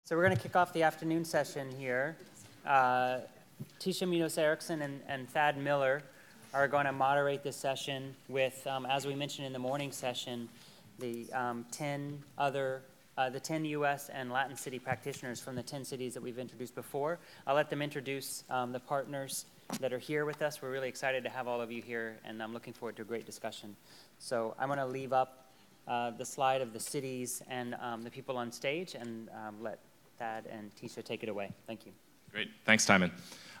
So we're going to kick off the afternoon session here. Tisha Munoz-Erickson and Thad Miller are going to moderate this session with, as we mentioned in the morning session, the 10 U.S. and Latin city practitioners from the 10 cities that we've introduced before. I'll let them introduce the partners that are here with us. We're really excited to have all of you here, and I'm looking forward to a great discussion. So I'm going to leave up the slide of the cities and the people on stage, and let Thad and Tisha take it away. Thank you. Great. Thanks, Timon.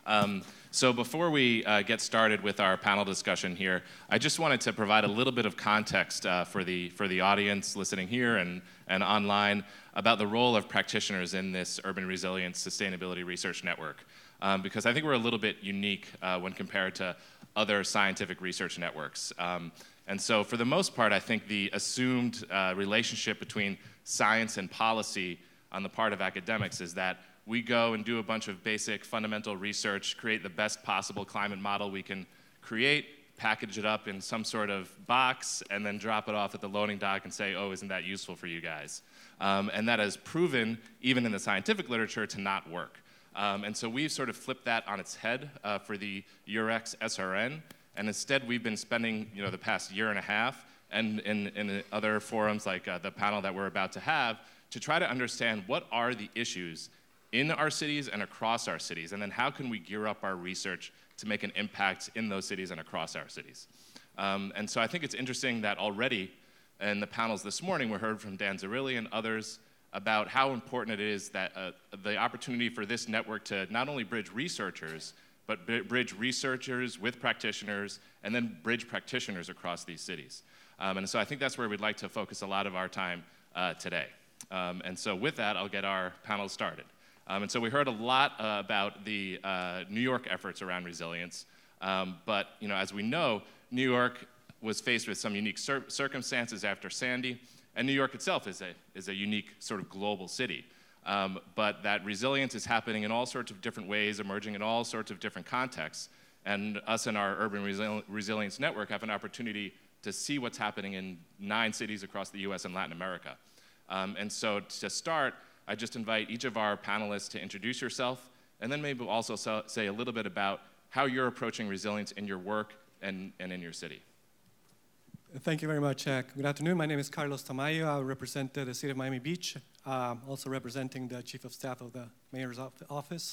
So before we get started with our panel discussion here, I just wanted to provide a little bit of context for the audience listening here and online about the role of practitioners in this Urban Resilience Sustainability Research Network, because I think we're a little bit unique when compared to other scientific research networks. And so for the most part, I think the assumed relationship between science and policy on the part of academics is that we go and do a bunch of basic fundamental research, create the best possible climate model we can create, package it up in some sort of box, and then drop it off at the loading dock and say, oh, isn't that useful for you guys? And that has proven, even in the scientific literature, to not work. And so we've sort of flipped that on its head for the UREx SRN, and instead we've been spending the past year and a half and in other forums like the panel that we're about to have to try to understand what are the issues in our cities and across our cities, and then how can we gear up our research to make an impact in those cities and across our cities. And so I think it's interesting that already in the panels this morning we heard from Dan Zarilli and others about how important it is that the opportunity for this network to not only bridge researchers, but bridge researchers with practitioners, and then bridge practitioners across these cities. And so I think that's where we'd like to focus a lot of our time today. And so with that, I'll get our panel started. And so we heard a lot about the New York efforts around resilience. But as we know, New York was faced with some unique circumstances after Sandy, and New York itself is a unique sort of global city. But that resilience is happening in all sorts of different ways, emerging in all sorts of different contexts. And us and our Urban Resilience Network have an opportunity to see what's happening in 9 cities across the US and Latin America. And so to start, I just invite each of our panelists to introduce yourself, and then maybe also say a little bit about how you're approaching resilience in your work and in your city. Thank you very much. Good afternoon. My name is Carlos Tamayo. I represent the city of Miami Beach, also representing the Chief of Staff of the Mayor's Office.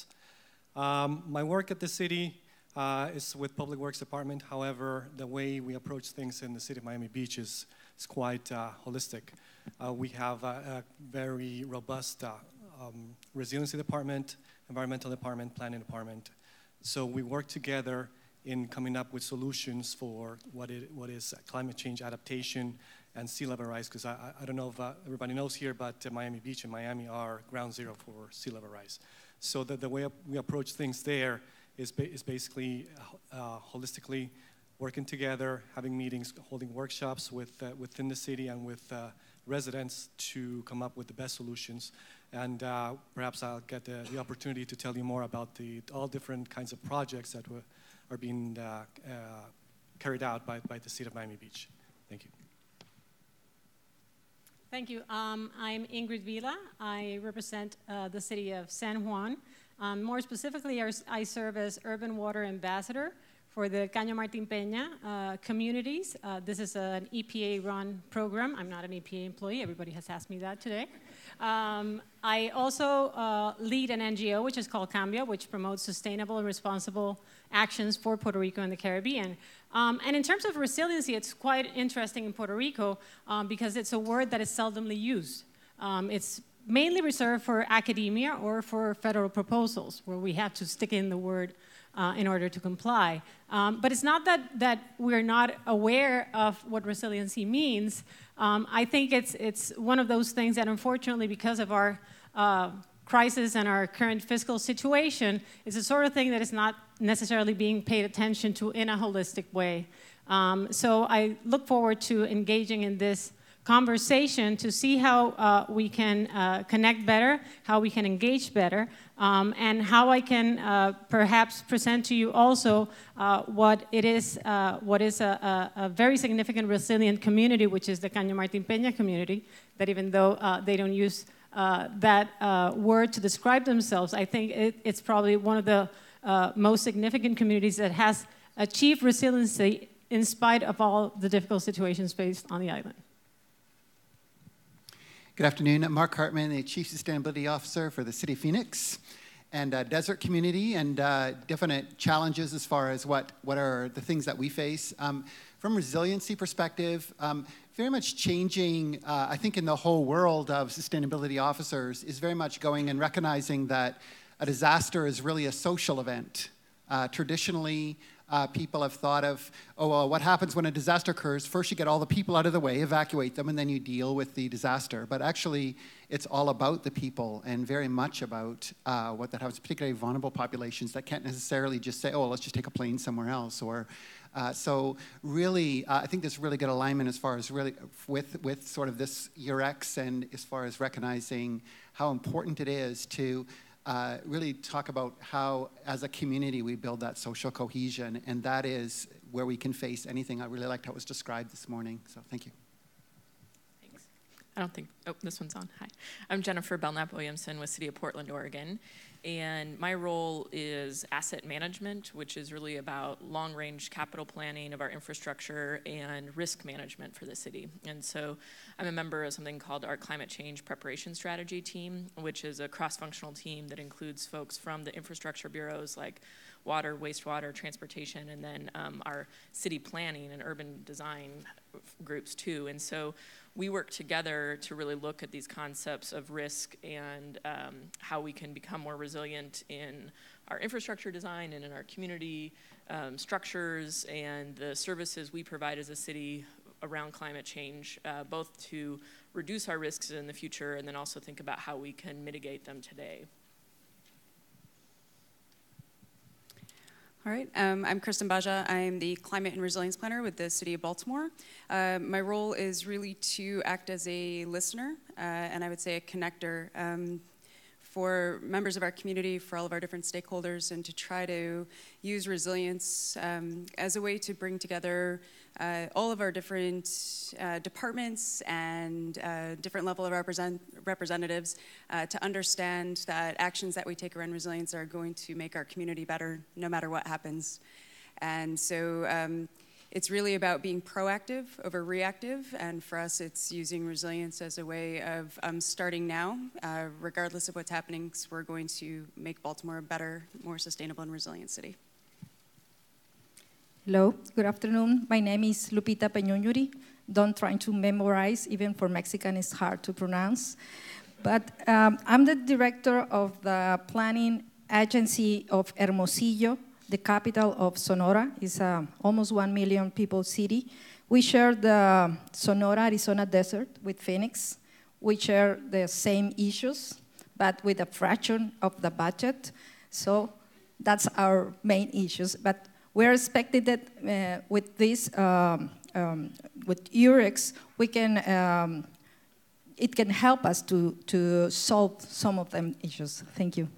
My work at the city is with Public Works Department. However, the way we approach things in the city of Miami Beach is quite holistic. We have a very robust resiliency department, environmental department, planning department. So we work together in coming up with solutions for what is climate change adaptation and sea level rise, because I don't know if everybody knows here, but Miami Beach and Miami are ground zero for sea level rise. So the way we approach things there is basically holistically working together, having meetings, holding workshops within the city and with residents to come up with the best solutions. And perhaps I'll get the opportunity to tell you more about all different kinds of projects that are being carried out by the city of Miami Beach. Thank you. Thank you. I'm Ingrid Vila. I represent the city of San Juan. More specifically, I serve as Urban Water Ambassador for the Caño Martín Peña communities. This is an EPA-run program. I'm not an EPA employee. Everybody has asked me that today. I also lead an NGO, which is called Cambia, which promotes sustainable and responsible actions for Puerto Rico and the Caribbean. And in terms of resiliency, it's quite interesting in Puerto Rico because it's a word that is seldomly used. It's mainly reserved for academia or for federal proposals, where we have to stick in the word in order to comply. But it's not that we're not aware of what resiliency means. I think it's one of those things that unfortunately, because of our crisis and our current fiscal situation, is the sort of thing that is not necessarily being paid attention to in a holistic way. So I look forward to engaging in this conversation to see how we can connect better, how we can engage better, and how I can perhaps present to you also what is a very significant resilient community, which is the Caño Martín Peña community, that even though they don't use that word to describe themselves, I think it's probably one of the most significant communities that has achieved resiliency in spite of all the difficult situations faced on the island. Good afternoon. I'm Mark Hartman, the Chief Sustainability Officer for the City of Phoenix and desert community, and different challenges as far as what are the things that we face. From a resiliency perspective, very much changing, I think, in the whole world of sustainability officers is very much going and recognizing that a disaster is really a social event. Traditionally, people have thought of, oh, well, what happens when a disaster occurs? First, you get all the people out of the way, evacuate them, and then you deal with the disaster. But actually, it's all about the people and very much about what that happens, particularly vulnerable populations that can't necessarily just say, oh, well, let's just take a plane somewhere else. Or so really, I think there's really good alignment as far as really with sort of this UREx and as far as recognizing how important it is to really talk about how, as a community, we build that social cohesion, and that is where we can face anything. I really liked how it was described this morning, so thank you. Thanks. I don't think, oh, this one's on. Hi. I'm Jennifer Belknap-Williamson with City of Portland, Oregon, and my role is asset management, which is really about long-range capital planning of our infrastructure and risk management for the city. And so I'm a member of something called our Climate Change Preparation Strategy Team, which is a cross-functional team that includes folks from the infrastructure bureaus like water, wastewater, transportation, and then our city planning and urban design groups too. And so we work together to really look at these concepts of risk and how we can become more resilient in our infrastructure design and in our community structures and the services we provide as a city around climate change, both to reduce our risks in the future and then also think about how we can mitigate them today. All right, I'm Kristen Baja. I'm the Climate and Resilience Planner with the City of Baltimore. My role is really to act as a listener, and I would say a connector for members of our community, for all of our different stakeholders, and to try to use resilience as a way to bring together all of our different departments and different level of representatives to understand that actions that we take around resilience are going to make our community better no matter what happens. And so it's really about being proactive over reactive, and for us it's using resilience as a way of starting now, regardless of what's happening, because we're going to make Baltimore a better, more sustainable and resilient city. Hello, good afternoon. My name is Lupita Peñuñuri. Don't try to memorize, even for Mexican it's hard to pronounce. But I'm the director of the planning agency of Hermosillo, the capital of Sonora. It's almost 1 million people city. We share the Sonora, Arizona desert with Phoenix. We share the same issues, but with a fraction of the budget. So that's our main issues. But we're expecting that with this, with UREx, we can, it can help us to solve some of them issues. Thank you.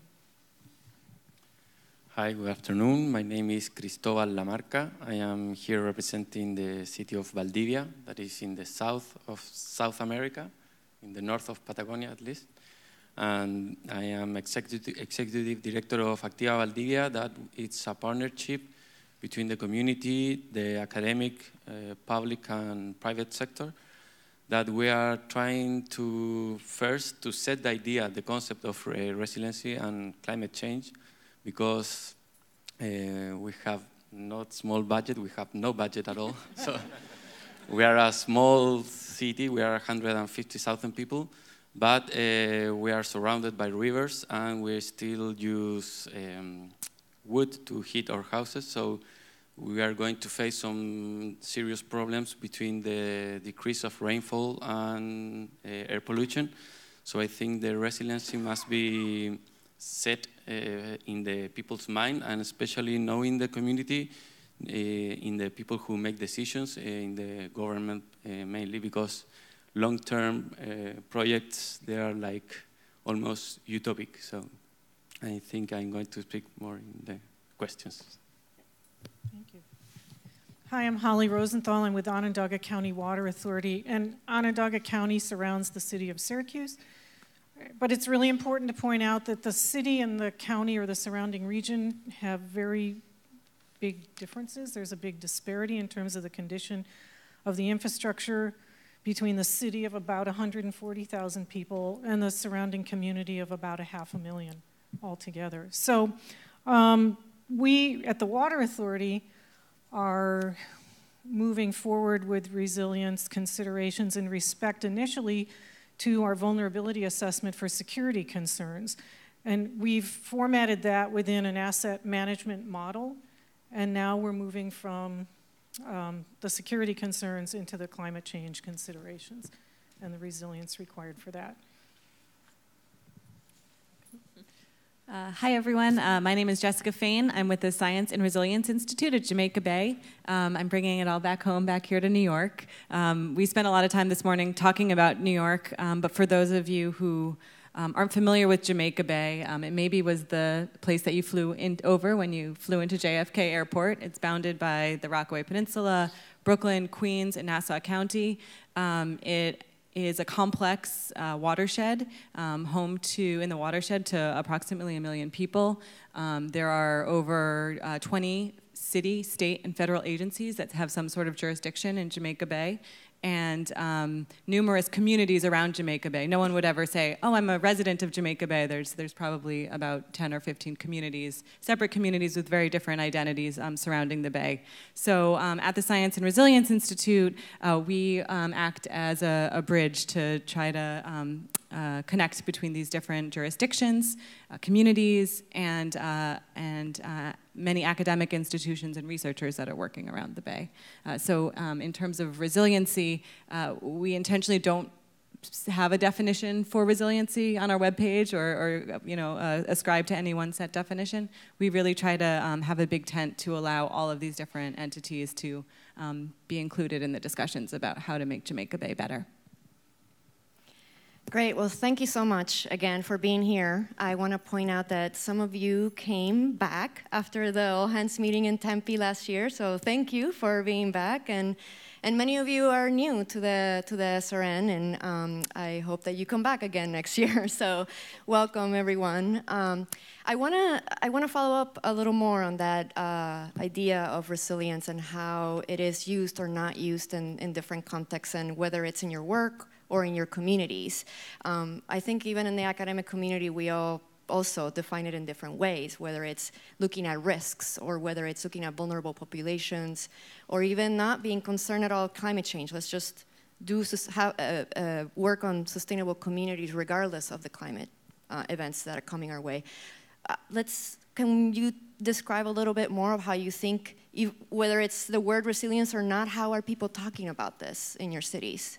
Hi, good afternoon. My name is Cristobal Lamarca. I am here representing the city of Valdivia, that is in the south of South America, in the north of Patagonia at least. And I am executive director of Activa Valdivia, that it's a partnership between the community, the academic, public and private sector, that we are trying to first to set the idea, the concept of resiliency and climate change, because we have not small budget, we have no budget at all. So we are a small city, we are 150,000 people, but we are surrounded by rivers and we still use wood to heat our houses, so we are going to face some serious problems between the decrease of rainfall and air pollution. So I think the resiliency must be set in the people's mind, and especially knowing the community, in the people who make decisions in the government mainly, because long-term projects, they are like almost utopic. So I think I'm going to speak more in the questions. Thank you. Hi, I'm Holly Rosenthal. I'm with Onondaga County Water Authority, and Onondaga County surrounds the city of Syracuse. But it's really important to point out that the city and the county or the surrounding region have very big differences. There's a big disparity in terms of the condition of the infrastructure between the city of about 140,000 people and the surrounding community of about 500,000 altogether. So we at the Water Authority are moving forward with resilience considerations in respect initially to our vulnerability assessment for security concerns. And we've formatted that within an asset management model, and now we're moving from the security concerns into the climate change considerations and the resilience required for that. Hi, everyone. My name is Jessica Fain. I'm with the Science and Resilience Institute at Jamaica Bay. I'm bringing it all back home, back here to New York. We spent a lot of time this morning talking about New York, but for those of you who aren't familiar with Jamaica Bay, it maybe was the place that you flew over when you flew into JFK Airport. It's bounded by the Rockaway Peninsula, Brooklyn, Queens, and Nassau County. It is a complex watershed, home to, in the watershed, to approximately 1 million people. There are over 20 city, state, and federal agencies that have some sort of jurisdiction in Jamaica Bay, and numerous communities around Jamaica Bay. No one would ever say, oh, I'm a resident of Jamaica Bay. There's probably about 10 or 15 communities, separate communities with very different identities surrounding the bay. So at the Science and Resilience Institute, we act as a bridge to try to connect between these different jurisdictions, communities, and many academic institutions and researchers that are working around the bay. So in terms of resiliency, we intentionally don't have a definition for resiliency on our webpage or ascribe to any one set definition. We really try to have a big tent to allow all of these different entities to be included in the discussions about how to make Jamaica Bay better. Great. Well, thank you so much again for being here. I want to point out that some of you came back after the all hands meeting in Tempe last year, so thank you for being back. And many of you are new to the SRN, and I hope that you come back again next year. So welcome, everyone. I want to follow up a little more on that idea of resilience and how it is used or not used in different contexts, and whether it's in your work or in your communities. I think even in the academic community, we all also define it in different ways, whether it's looking at risks or whether it's looking at vulnerable populations, or even not being concerned at all with climate change. Let's just do work on sustainable communities regardless of the climate events that are coming our way. Can you describe a little bit more of how you think, whether it's the word resilience or not, how are people talking about this in your cities?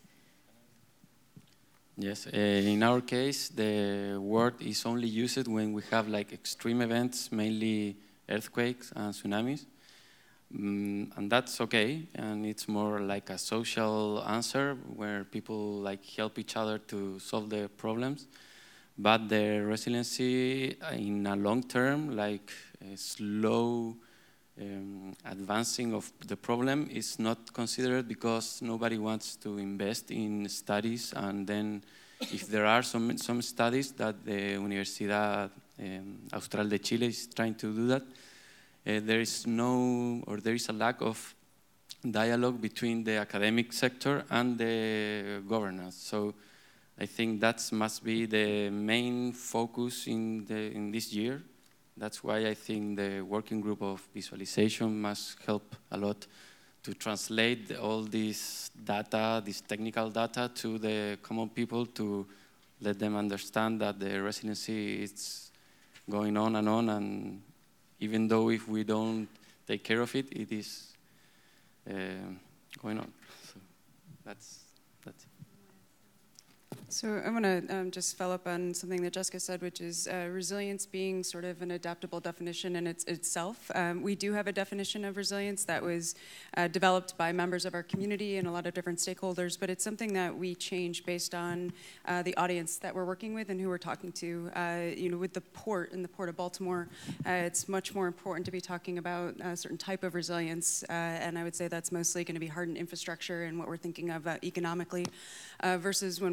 Yes, in our case, the word is only used when we have like extreme events, mainly earthquakes and tsunamis. And that's okay, and it's more like a social answer where people like help each other to solve their problems. But the resiliency in a long term, like a slow advancing of the problem, is not considered because nobody wants to invest in studies. And then if there are some studies that the Universidad Austral de Chile is trying to do that, there is a lack of dialogue between the academic sector and the governance. So I think that must be the main focus in this year. That's why I think the working group of visualization must help a lot to translate all this data, this technical data, to the common people, to let them understand that the resiliency is going on, and even though if we don't take care of it, it is going on. So that's it. So I want to just follow up on something that Jessica said, which is resilience being sort of an adaptable definition in itself. We do have a definition of resilience that was developed by members of our community and a lot of different stakeholders, but it's something that we change based on the audience that we're working with and who we're talking to. With the port, in the Port of Baltimore, it's much more important to be talking about a certain type of resilience, and I would say that's mostly going to be hardened infrastructure and what we're thinking of economically, versus when we're working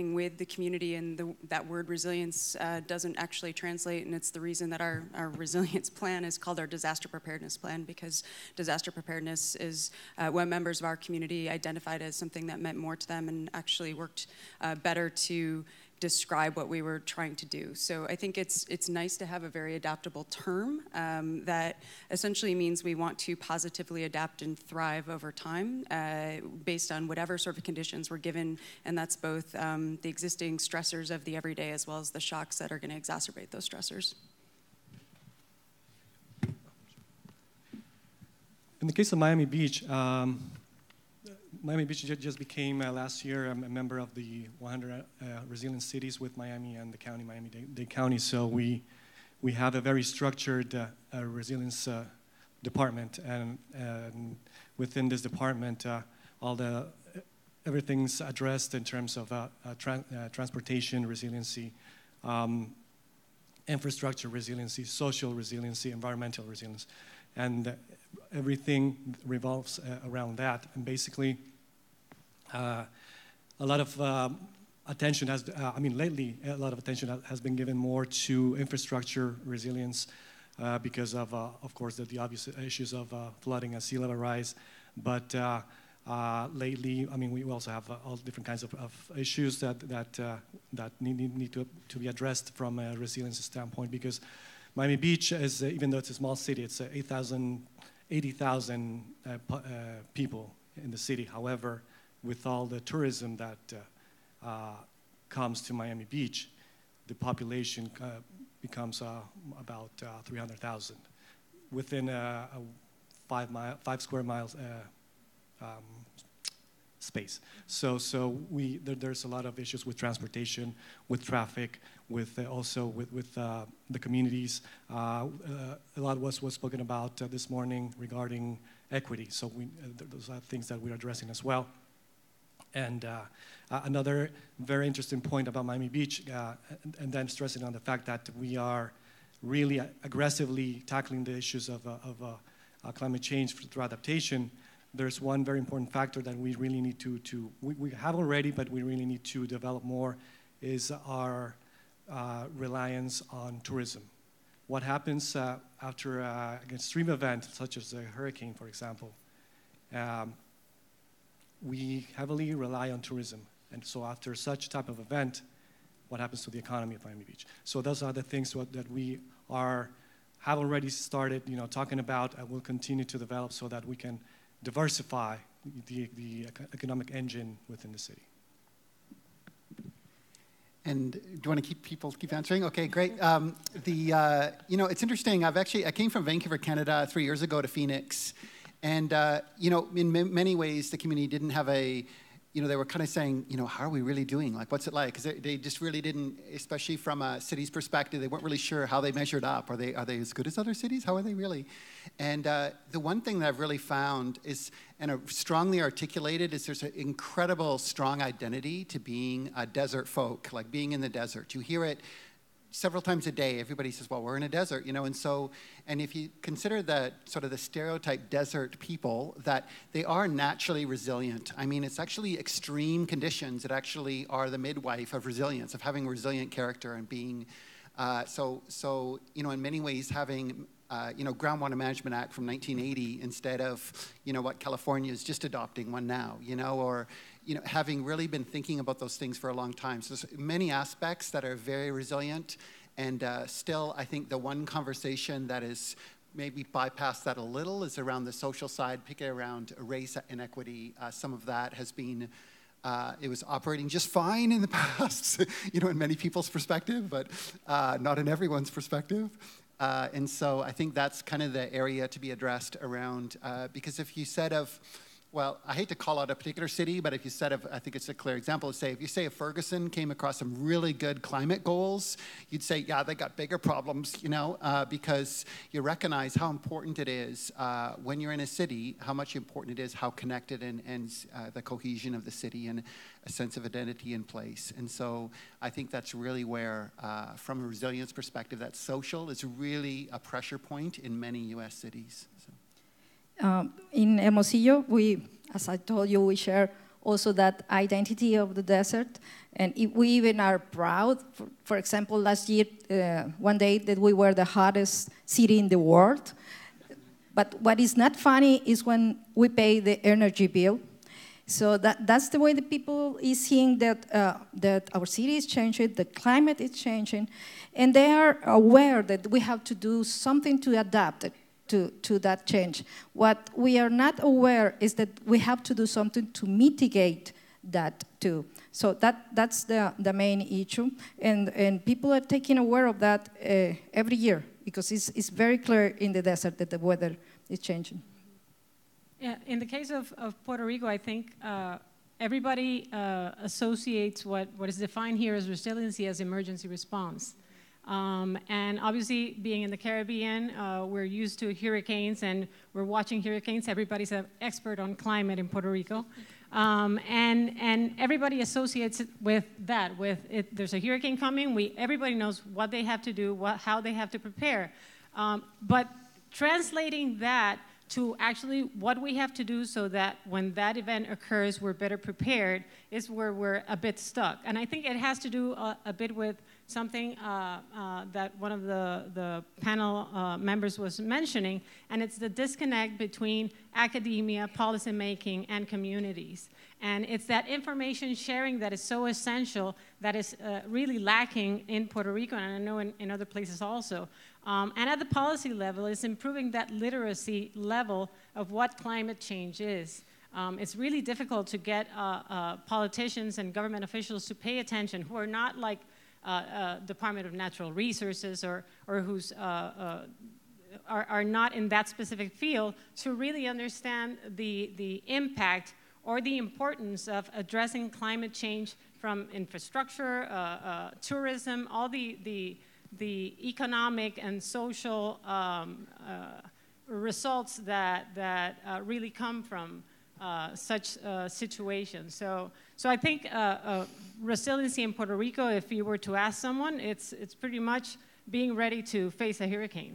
working with the community, and that word resilience doesn't actually translate, and it's the reason that our resilience plan is called our disaster preparedness plan, because disaster preparedness is what members of our community identified as something that meant more to them and actually worked better to describe what we were trying to do. So I think it's nice to have a very adaptable term that essentially means we want to positively adapt and thrive over time based on whatever sort of conditions we're given, and that's both the existing stressors of the everyday as well as the shocks that are going to exacerbate those stressors. In the case of Miami Beach, Miami Beach just became last year a member of the 100 resilient cities with Miami and the county, Miami-Dade County. So we have a very structured resilience department, and within this department, everything's addressed in terms of transportation resiliency, infrastructure resiliency, social resiliency, environmental resilience, and everything revolves around that. And basically, a lot of attention lately, a lot of attention has been given more to infrastructure resilience because of course, the obvious issues of flooding and sea level rise. But lately, we also have all different kinds of issues that need to be addressed from a resilience standpoint, because Miami Beach is, even though it's a small city, it's 80,000 people in the city. However, with all the tourism that comes to Miami Beach, the population becomes about 300,000 within a 5 square miles space. So there's a lot of issues with transportation, with traffic, with the communities. A lot was spoken about this morning regarding equity. So those are things that we're addressing as well. And another very interesting point about Miami Beach, and then stressing on the fact that we are really aggressively tackling the issues of climate change through adaptation. There's one very important factor that we really need we have already, but we really need to develop more, is our reliance on tourism. What happens after an extreme event, such as a hurricane, for example, we heavily rely on tourism. And so after such type of event, what happens to the economy of Miami Beach? So those are the things that we have already started talking about and will continue to develop so that we can diversify the economic engine within the city. And do you want to keep answering? Okay, great. It's interesting. I came from Vancouver, Canada 3 years ago to Phoenix. And, in many ways, the community didn't have they were kind of saying, how are we really doing? Like, what's it like? Because they just really didn't, especially from a city's perspective, they weren't really sure how they measured up. Are they as good as other cities? How are they really? And the one thing that I've really found is, and strongly articulated, is there's an incredible strong identity to being a desert folk, like being in the desert. You hear it several times a day. Everybody says, well, we're in a desert, and if you consider the sort of the stereotype desert people, that they are naturally resilient. It's actually extreme conditions that actually are the midwife of resilience, of having resilient character and being, in many ways having, Groundwater Management Act from 1980 instead of, what California is just adopting one now, or having really been thinking about those things for a long time. So there's many aspects that are very resilient, and still, I think the one conversation that is maybe bypassed that a little is around the social side, particularly around race inequity. Some of that has been, it was operating just fine in the past, in many people's perspective, but not in everyone's perspective. And so I think that's kind of the area to be addressed around, because if you said of, well, I hate to call out a particular city, but if you said of, I think it's a clear example, if you say if Ferguson came across some really good climate goals, you'd say, yeah, they got bigger problems, because you recognize how important it is when you're in a city, how much important it is, how connected and the cohesion of the city and a sense of identity in place. And so I think that's really where, from a resilience perspective, that social is really a pressure point in many U.S. cities. So. In Hermosillo, as I told you, we share also that identity of the desert. And we even are proud. For example, last year, one day that we were the hottest city in the world. But what is not funny is when we pay the energy bill. So that's the way the people is seeing that, that our city is changing, the climate is changing, and they are aware that we have to do something to adapt to that change. What we are not aware is that we have to do something to mitigate that too. So that's the main issue, and people are taking aware of that every year, because it's very clear in the desert that the weather is changing. Yeah, in the case of Puerto Rico, I think everybody associates what is defined here as resiliency as emergency response. And obviously, being in the Caribbean, we're used to hurricanes, and we're watching hurricanes. Everybody's an expert on climate in Puerto Rico. And everybody associates it with that. There's a hurricane coming, everybody knows what they have to do, how they have to prepare. But translating that to actually what we have to do so that when that event occurs, we're better prepared, is where we're a bit stuck. And I think it has to do a bit with something that one of the panel members was mentioning, and it's the disconnect between academia, policymaking, and communities. And it's that information sharing that is so essential, that is really lacking in Puerto Rico, and I know in other places also. And at the policy level, it's improving that literacy level of what climate change is. It's really difficult to get politicians and government officials to pay attention, who are not like Department of Natural Resources or who's are not in that specific field, to really understand the impact or the importance of addressing climate change from infrastructure, tourism, all the economic and social results that really come from such situations. So I think resiliency in Puerto Rico, if you were to ask someone, it's pretty much being ready to face a hurricane.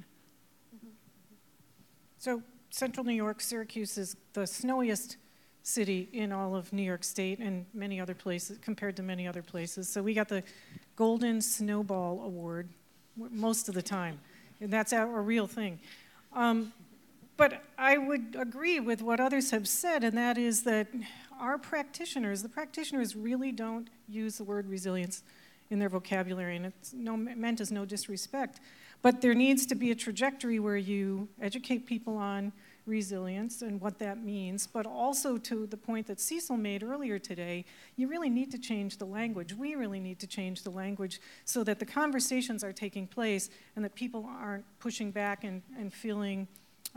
So Central New York, Syracuse is the snowiest city in all of New York State and many other places, compared to many other places. So we got the Golden Snowball Award most of the time, and that's a real thing. But I would agree with what others have said, and that is that our practitioners, the practitioners really don't use the word resilience in their vocabulary, and it's meant as no disrespect. But there needs to be a trajectory where you educate people on resilience and what that means, but also to the point that Cecil made earlier today, you really need to change the language. We really need to change the language so that the conversations are taking place and that people aren't pushing back and feeling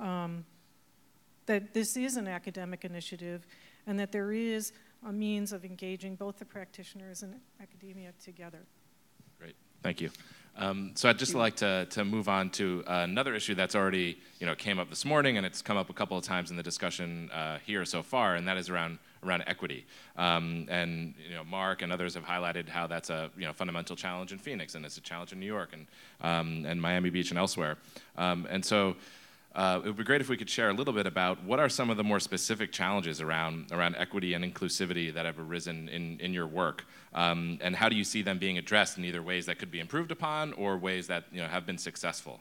that this is an academic initiative and that there is a means of engaging both the practitioners and academia together. Great, thank you. So I'd just like to move on to another issue that's already came up this morning, and it's come up a couple of times in the discussion here so far, and that is around equity. And Mark and others have highlighted how that's a fundamental challenge in Phoenix, and it's a challenge in New York and Miami Beach and elsewhere. And so it would be great if we could share a little bit about what are some of the more specific challenges around equity and inclusivity that have arisen in your work, and how do you see them being addressed in either ways that could be improved upon or ways that have been successful?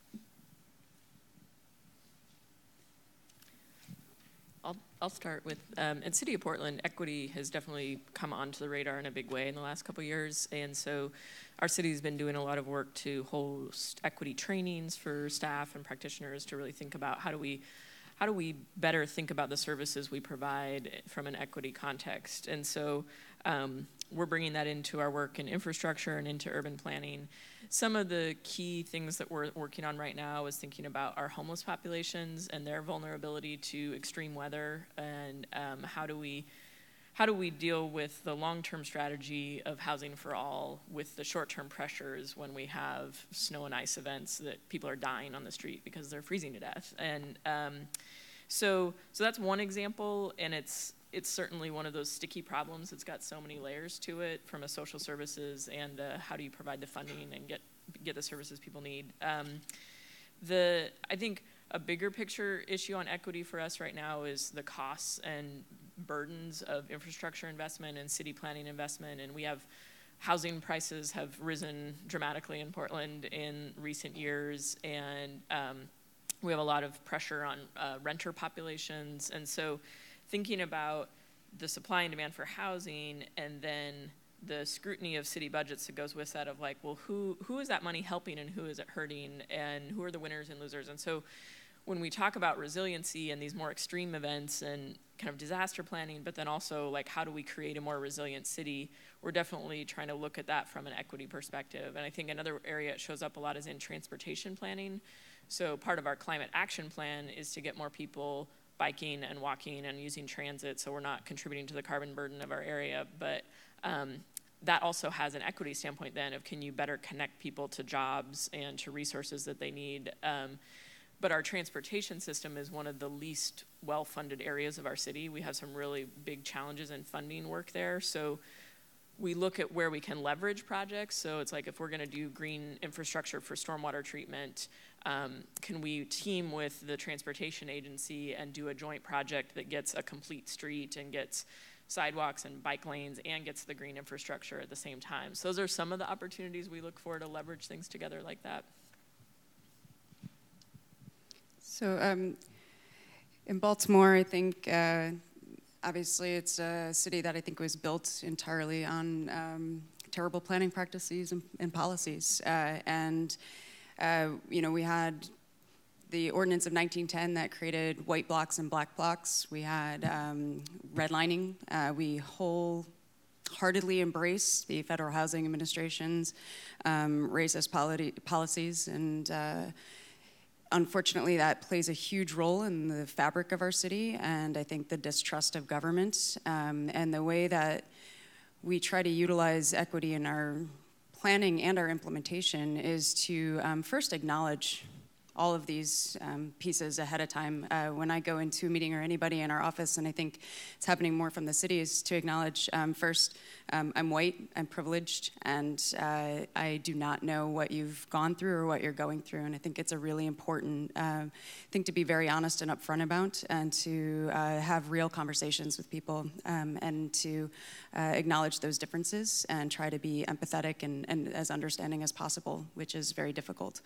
I'll start with, in City of Portland, equity has definitely come onto the radar in a big way in the last couple of years, and so our city's been doing a lot of work to host equity trainings for staff and practitioners to really think about how do we better think about the services we provide from an equity context. And so we're bringing that into our work in infrastructure and into urban planning. Some of the key things that we're working on right now is thinking about our homeless populations and their vulnerability to extreme weather, and how do we deal with the long-term strategy of housing for all with the short-term pressures when we have snow and ice events that people are dying on the street because they're freezing to death. And so that's one example, and it's certainly one of those sticky problems. It's got so many layers to it, from a social services and how do you provide the funding and get the services people need. I think a bigger picture issue on equity for us right now is the costs and burdens of infrastructure investment and city planning investment, and we have housing prices have risen dramatically in Portland in recent years, and we have a lot of pressure on renter populations. And so thinking about the supply and demand for housing, and then the scrutiny of city budgets that goes with that of like, well, who is that money helping and who is it hurting, and who are the winners and losers? And so when we talk about resiliency and these more extreme events and kind of disaster planning, but then also like how do we create a more resilient city, we're definitely trying to look at that from an equity perspective. And I think another area it shows up a lot is in transportation planning. So part of our climate action plan is to get more people biking and walking and using transit, so we're not contributing to the carbon burden of our area. But that also has an equity standpoint then of can you better connect people to jobs and to resources that they need. But our transportation system is one of the least well-funded areas of our city. We have some really big challenges in funding work there. So we look at where we can leverage projects. So it's like if we're gonna do green infrastructure for stormwater treatment, can we team with the transportation agency and do a joint project that gets a complete street and gets sidewalks and bike lanes and gets the green infrastructure at the same time? So those are some of the opportunities we look for to leverage things together like that. So in Baltimore, I think obviously it's a city that I think was built entirely on terrible planning practices and policies. You know, we had the ordinance of 1910 that created white blocks and black blocks. We had redlining. We wholeheartedly embraced the Federal Housing Administration's racist policies, and unfortunately, that plays a huge role in the fabric of our city, and I think the distrust of government and the way that we try to utilize equity in our planning and our implementation is to first acknowledge all of these pieces ahead of time. When I go into a meeting or anybody in our office, and I think it's happening more from the city, is to acknowledge first, I'm white, I'm privileged, and I do not know what you've gone through or what you're going through. And I think it's a really important thing to be very honest and upfront about, and to have real conversations with people, and to acknowledge those differences and try to be empathetic and as understanding as possible, which is very difficult.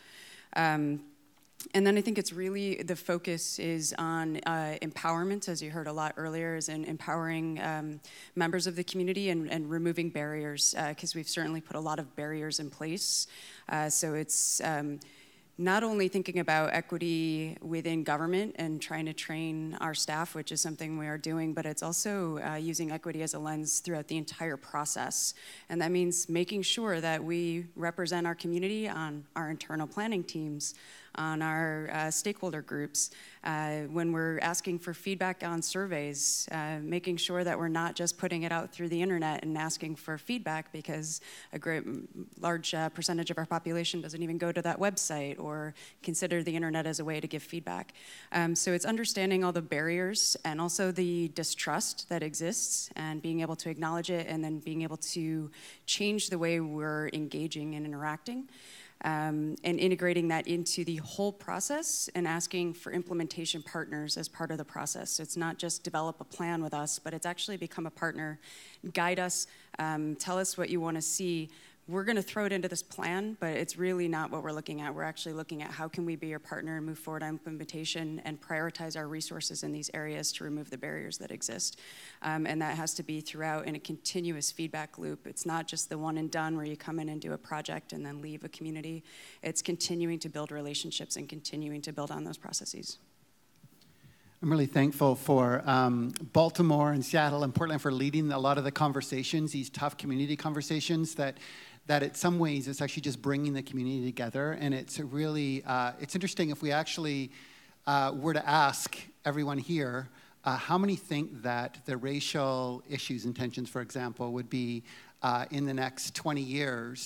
And then I think it's really, the focus is on empowerment, as you heard a lot earlier, is in empowering members of the community and removing barriers, because we've certainly put a lot of barriers in place. So it's not only thinking about equity within government and trying to train our staff, which is something we are doing, but it's also using equity as a lens throughout the entire process. And that means making sure that we represent our community on our internal planning teams, on our stakeholder groups, when we're asking for feedback on surveys, making sure that we're not just putting it out through the internet and asking for feedback, because a great large percentage of our population doesn't even go to that website or consider the internet as a way to give feedback. So it's understanding all the barriers and also the distrust that exists, and being able to acknowledge it, and then being able to change the way we're engaging and interacting. And integrating that into the whole process and asking for implementation partners as part of the process. So it's not just develop a plan with us, but it's actually become a partner, guide us, tell us what you want to see. We're going to throw it into this plan, but it's really not what we're looking at. We're actually looking at how can we be your partner and move forward on implementation and prioritize our resources in these areas to remove the barriers that exist. And that has to be throughout in a continuous feedback loop. It's not just the one and done where you come in and do a project and then leave a community. It's continuing to build relationships and continuing to build on those processes. I'm really thankful for Baltimore and Seattle and Portland for leading a lot of the conversations, these tough community conversations that in some ways it's actually just bringing the community together. And it's really, it's interesting if we actually were to ask everyone here, how many think that the racial issues and tensions, for example, would be in the next 20 years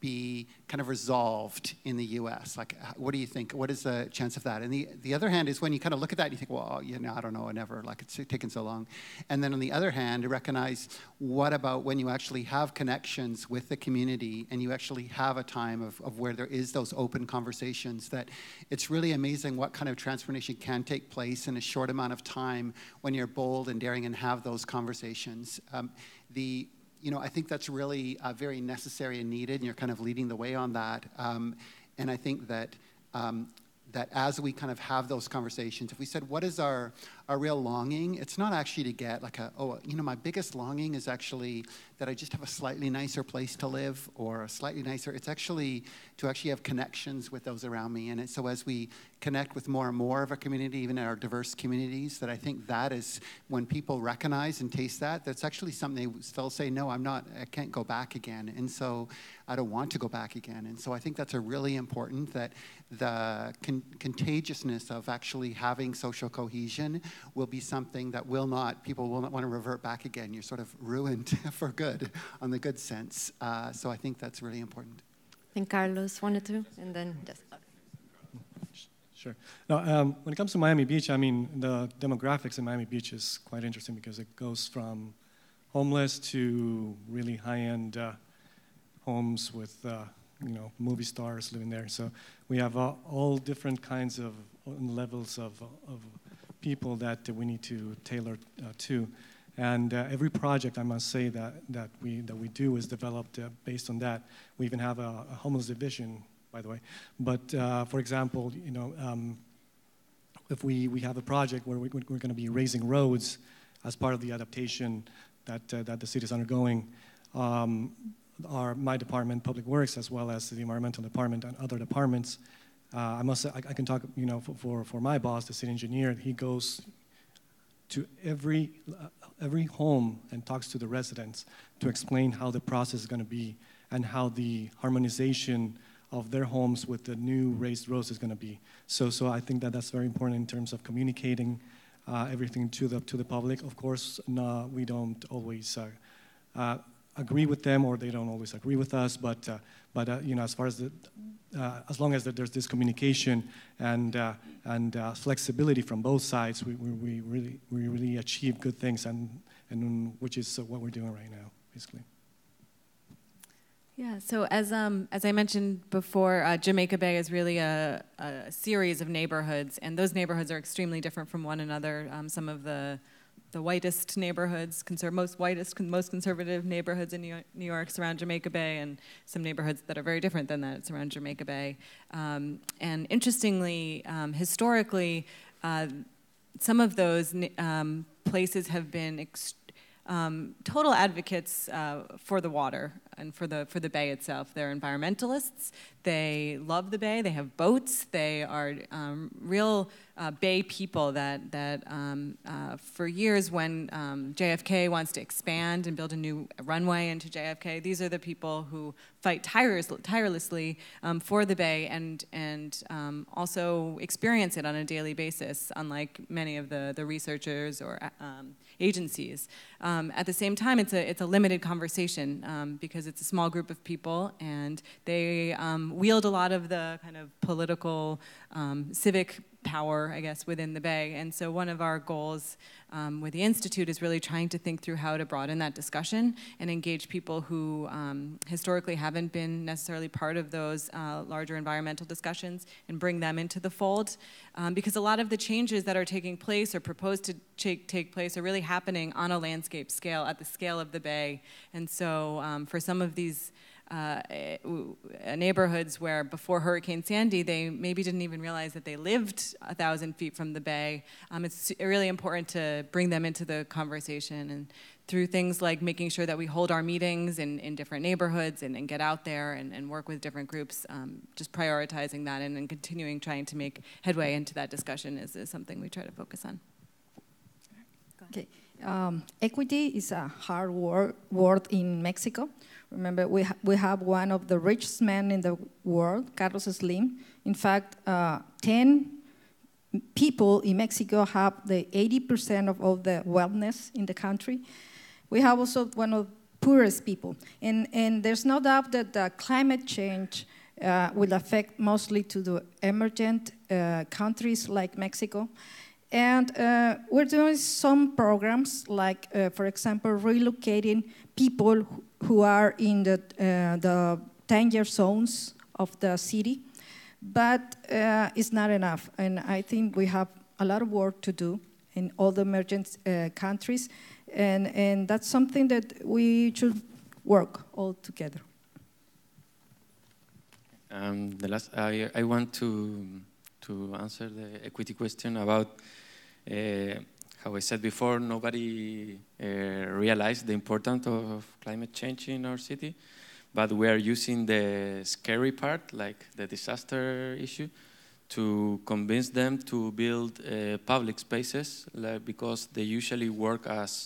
be kind of resolved in the U.S.? Like, what do you think? What is the chance of that? And the other hand is when you kind of look at that, you think, well, you know, I don't know, never, like it's taken so long. And then on the other hand, recognize what about when you actually have connections with the community and you actually have a time of where there is those open conversations, that it's really amazing what kind of transformation can take place in a short amount of time when you're bold and daring and have those conversations. You know, I think that's really very necessary and needed, and you're kind of leading the way on that. And I think that that as we kind of have those conversations, if we said, what is our real longing? It's not actually to get like you know, my biggest longing is actually that I just have a slightly nicer place to live or a slightly nicer, it's actually to actually have connections with those around me. And so as we connect with more and more of a community, even in our diverse communities, that I think that is when people recognize and taste that, that's actually something they still say, no, I can't go back again. And so I don't want to go back again. And so I think that's a really important, that the contagiousness of actually having social cohesion will be something that people will not want to revert back again. You're sort of ruined for good, on the good sense. So I think that's really important. I think Carlos wanted to, and then Jessica. Sure. Now, when it comes to Miami Beach, I mean, the demographics in Miami Beach is quite interesting because it goes from homeless to really high-end homes with, you know, movie stars living there. So we have all different kinds of levels of people that we need to tailor to. And every project, I must say, that we do is developed based on that. We even have a homeless division, by the way. But for example, you know, if we have a project where we're going to be raising roads as part of the adaptation that the city is undergoing, my department, Public Works, as well as the Environmental Department and other departments, I must say, I can talk, you know, for my boss, the city engineer. He goes to every home and talks to the residents to explain how the process is going to be and how the harmonization of their homes with the new raised roads is going to be. So I think that's very important in terms of communicating everything to the public. Of course, no, we don't always agree with them, or they don't always agree with us. But you know, as far as as long as there's this communication and flexibility from both sides, we really achieve good things, and which is what we're doing right now, basically. Yeah, so as I mentioned before, Jamaica Bay is really a series of neighborhoods, and those neighborhoods are extremely different from one another. Some of the whitest neighborhoods, most conservative neighborhoods in New York surround Jamaica Bay, and some neighborhoods that are very different than that surround Jamaica Bay. And interestingly, historically, some of those places have been total advocates for the water and for the bay itself. They're environmentalists. They love the bay. They have boats. They are real bay people that for years, when JFK wants to expand and build a new runway into JFK, these are the people who fight tirelessly for the bay and also experience it on a daily basis, unlike many of the researchers or agencies. At the same time, it's a limited conversation because it's a small group of people, and they wield a lot of the kind of political, civic power, I guess, within the Bay. And so one of our goals with the Institute is really trying to think through how to broaden that discussion and engage people who historically haven't been necessarily part of those larger environmental discussions and bring them into the fold. Because a lot of the changes that are taking place or proposed to take place are really happening on a landscape scale, at the scale of the Bay. And so for some of these neighborhoods where before Hurricane Sandy, they maybe didn't even realize that they lived 1,000 feet from the bay. It's really important to bring them into the conversation, and through things like making sure that we hold our meetings in different neighborhoods and get out there and work with different groups, just prioritizing that and continuing trying to make headway into that discussion is something we try to focus on. Okay. Equity is a hard word in Mexico. Remember, we have one of the richest men in the world, Carlos Slim. In fact, 10 people in Mexico have the 80% of all the wellness in the country. We have also one of poorest people. And there's no doubt that climate change will affect mostly to the emergent countries like Mexico. And we're doing some programs like, for example, relocating people who are in the danger zones of the city. But it's not enough. And I think we have a lot of work to do in all the emergent countries. And that's something that we should work all together. I want to answer the equity question about how I said before, nobody realized the importance of climate change in our city, but we are using the scary part, like the disaster issue, to convince them to build public spaces, because they usually work as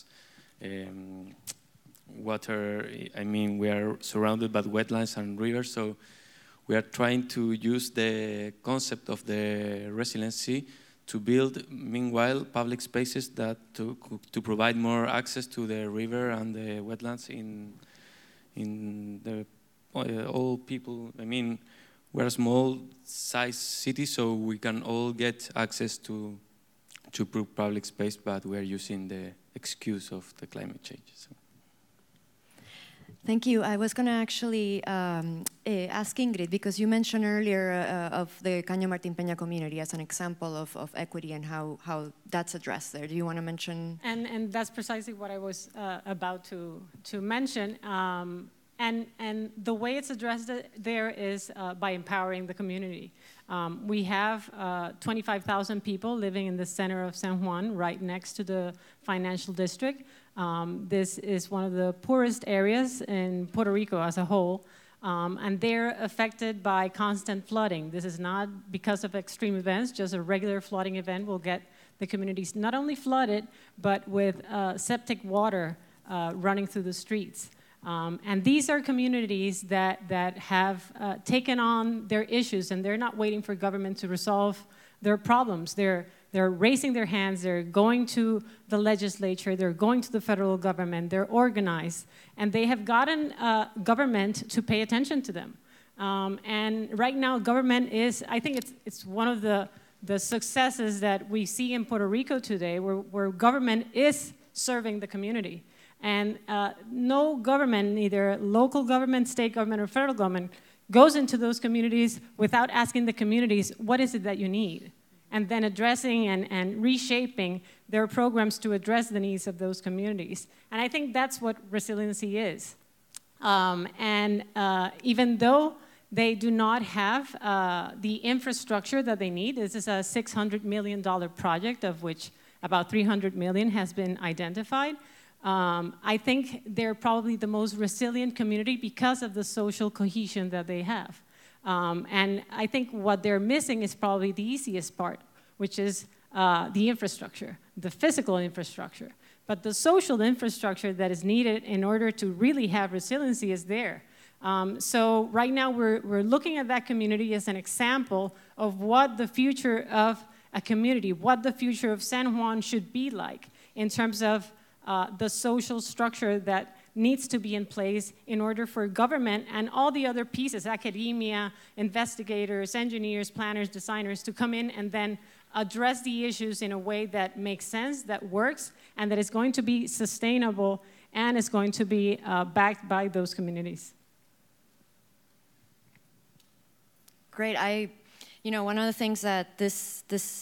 water. I mean, we are surrounded by wetlands and rivers, so we are trying to use the concept of the resiliency to build, meanwhile, public spaces that to provide more access to the river and the wetlands in the all people. I mean, we're a small-sized city, so we can all get access to public space, but we are using the excuse of the climate change. So. Thank you. I was going to actually ask Ingrid, because you mentioned earlier of the Caño Martín Peña community as an example of equity and how that's addressed there. Do you want to mention? And that's precisely what I was about to mention. And the way it's addressed there is by empowering the community. We have 25,000 people living in the center of San Juan, right next to the financial district. This is one of the poorest areas in Puerto Rico as a whole, and they're affected by constant flooding. This is not because of extreme events, just a regular flooding event will get the communities not only flooded, but with septic water running through the streets. And these are communities that have taken on their issues, and they're not waiting for government to resolve their problems. They're raising their hands, they're going to the legislature, they're going to the federal government, they're organized, and they have gotten government to pay attention to them. And right now, government is, I think it's one of the successes that we see in Puerto Rico today, where government is serving the community. And no government, neither local government, state government, or federal government, goes into those communities without asking the communities, what is it that you need? And then addressing and reshaping their programs to address the needs of those communities. And I think that's what resiliency is. Even though they do not have the infrastructure that they need, this is a $600 million project, of which about $300 million has been identified. I think they're probably the most resilient community because of the social cohesion that they have. And I think what they're missing is probably the easiest part, which is the infrastructure, the physical infrastructure. But the social infrastructure that is needed in order to really have resiliency is there. So right now we're looking at that community as an example of what the future of a community, what the future of San Juan should be like in terms of the social structure that needs to be in place in order for government and all the other pieces, academia, investigators, engineers, planners, designers, to come in and then address the issues in a way that makes sense, that works, and that is going to be sustainable and is going to be backed by those communities. Great. One of the things that this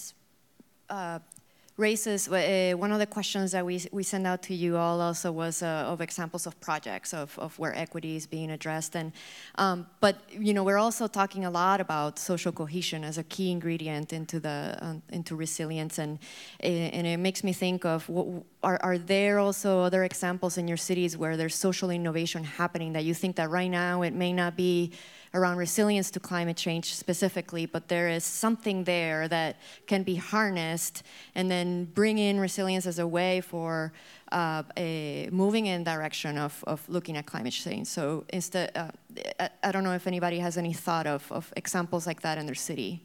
raises, one of the questions that we sent out to you all also was of examples of projects of where equity is being addressed. And but we're also talking a lot about social cohesion as a key ingredient into resilience, and it makes me think of are there also other examples in your cities where there's social innovation happening that you think that right now it may not be around resilience to climate change specifically, but there is something there that can be harnessed and then bring in resilience as a way for moving in direction of looking at climate change. So instead, I don't know if anybody has any thought of examples like that in their city.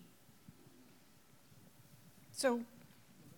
So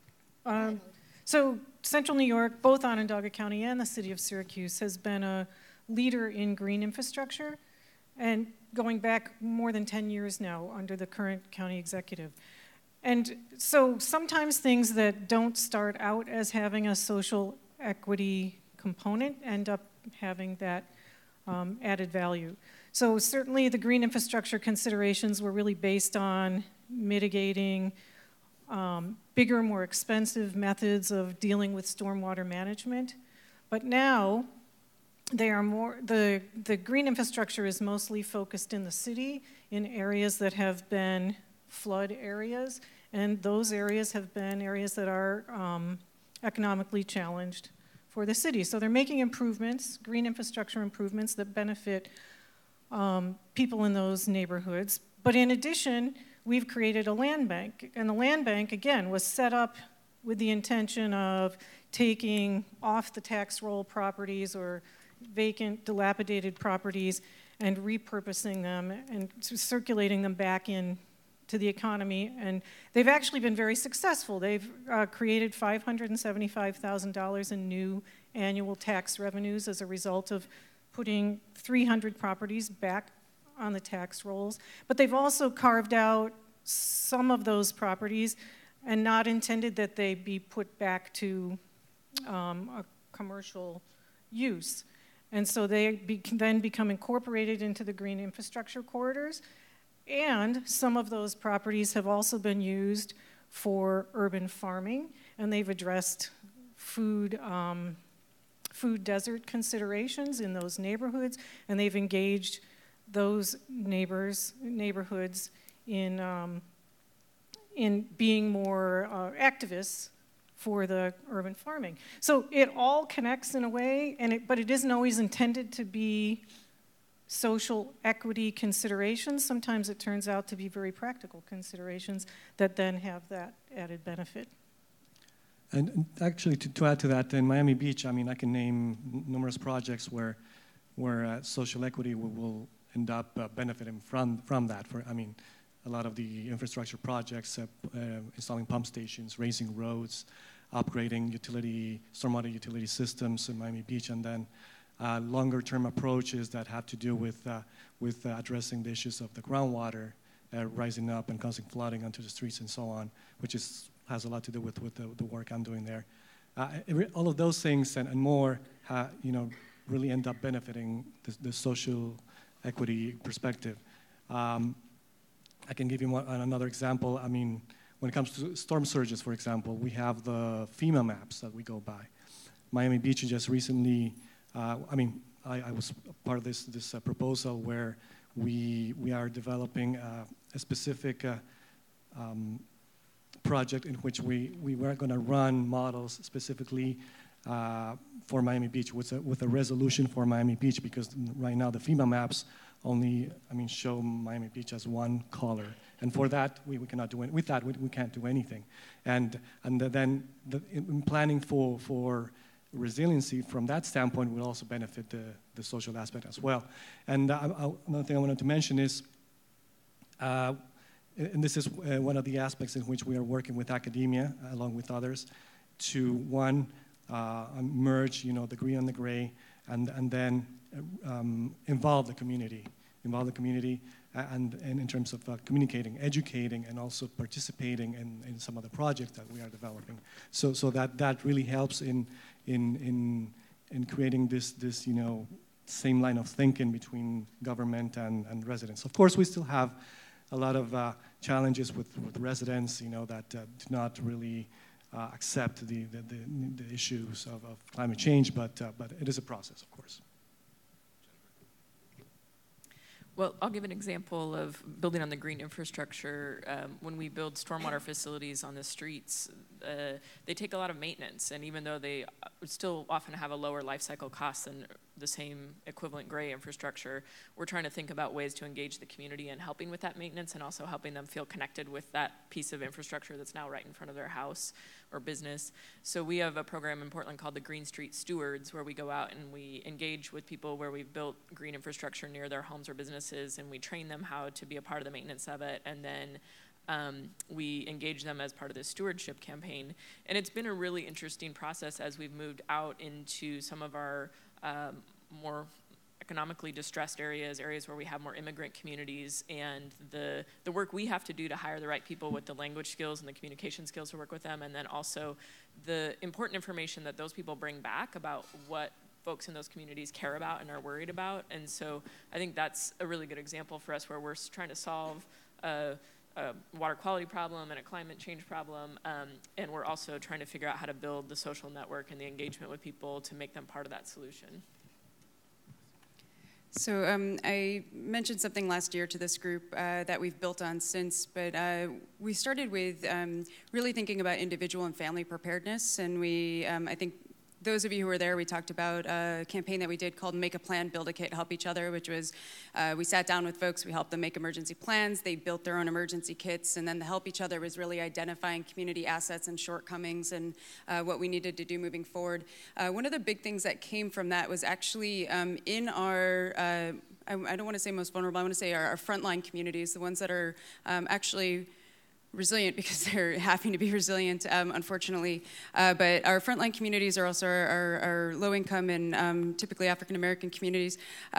Central New York, both Onondaga County and the city of Syracuse, has been leader in green infrastructure, and going back more than 10 years now under the current county executive. And so sometimes things that don't start out as having a social equity component end up having that added value. So certainly the green infrastructure considerations were really based on mitigating bigger, more expensive methods of dealing with stormwater management. But now they are more, the green infrastructure is mostly focused in the city in areas that have been flood areas, and those areas have been areas that are economically challenged for the city. So they're making improvements, green infrastructure improvements that benefit people in those neighborhoods. But in addition, we've created a land bank. And the land bank, again, was set up with the intention of taking off the tax roll properties or vacant, dilapidated properties and repurposing them and circulating them back in to the economy. And they've actually been very successful. They've created $575,000 in new annual tax revenues as a result of putting 300 properties back on the tax rolls. But they've also carved out some of those properties and not intended that they be put back to a commercial use. And so they then become incorporated into the green infrastructure corridors. And some of those properties have also been used for urban farming, and they've addressed food desert considerations in those neighborhoods, and they've engaged those neighborhoods in being more activists for the urban farming. So it all connects in a way, but it isn't always intended to be social equity considerations. Sometimes it turns out to be very practical considerations that then have that added benefit. And actually, to add to that, in Miami Beach, I mean, I can name numerous projects where social equity will end up benefiting from that. A lot of the infrastructure projects, installing pump stations, raising roads, upgrading stormwater utility systems in Miami Beach, and then longer-term approaches that have to do with addressing the issues of the groundwater rising up and causing flooding onto the streets and so on, which has a lot to do with the work I'm doing there. All of those things and more, really end up benefiting the social equity perspective. I can give you another example. I mean, when it comes to storm surges, for example, we have the FEMA maps that we go by. Miami Beach just recently, I was part of this proposal where we are developing a specific project in which we were going to run models specifically for Miami Beach with a resolution for Miami Beach, because right now the FEMA maps only, show Miami Beach as one color, and for that we cannot do it. With that we can't do anything, and then in planning for resiliency from that standpoint will also benefit the social aspect as well. And another thing I wanted to mention is, and this is one of the aspects in which we are working with academia along with others to merge the green and the gray, and then involve the community and in terms of communicating, educating, and also participating in some of the projects that we are developing. So that really helps in creating this same line of thinking between government and residents. Of course, we still have a lot of challenges with residents, that do not really accept the issues of climate change, but it is a process, of course. Well, I'll give an example of building on the green infrastructure. When we build stormwater facilities on the streets, they take a lot of maintenance, and even though they still often have a lower life cycle cost than the same equivalent gray infrastructure, we're trying to think about ways to engage the community in helping with that maintenance and also helping them feel connected with that piece of infrastructure that's now right in front of their house or business. So we have a program in Portland called the Green Street Stewards, where we go out and we engage with people where we've built green infrastructure near their homes or businesses, and we train them how to be a part of the maintenance of it, and then we engage them as part of this stewardship campaign. And it's been a really interesting process as we've moved out into some of our more economically distressed areas, areas where we have more immigrant communities, and the work we have to do to hire the right people with the language skills and the communication skills to work with them, and then also the important information that those people bring back about what folks in those communities care about and are worried about. And so I think that's a really good example for us, where we're trying to solve a water quality problem and a climate change problem, and we're also trying to figure out how to build the social network and the engagement with people to make them part of that solution. So I mentioned something last year to this group that we've built on since, but we started with really thinking about individual and family preparedness, and we, I think, those of you who were there, we talked about a campaign that we did called Make a Plan, Build a Kit, Help Each Other, which was we sat down with folks, we helped them make emergency plans, they built their own emergency kits, and then the Help Each Other was really identifying community assets and shortcomings and what we needed to do moving forward. One of the big things that came from that was actually in our, I don't want to say most vulnerable, I want to say our frontline communities, the ones that are actually resilient because they're having to be resilient, unfortunately. But our frontline communities are also our low-income and typically African-American communities.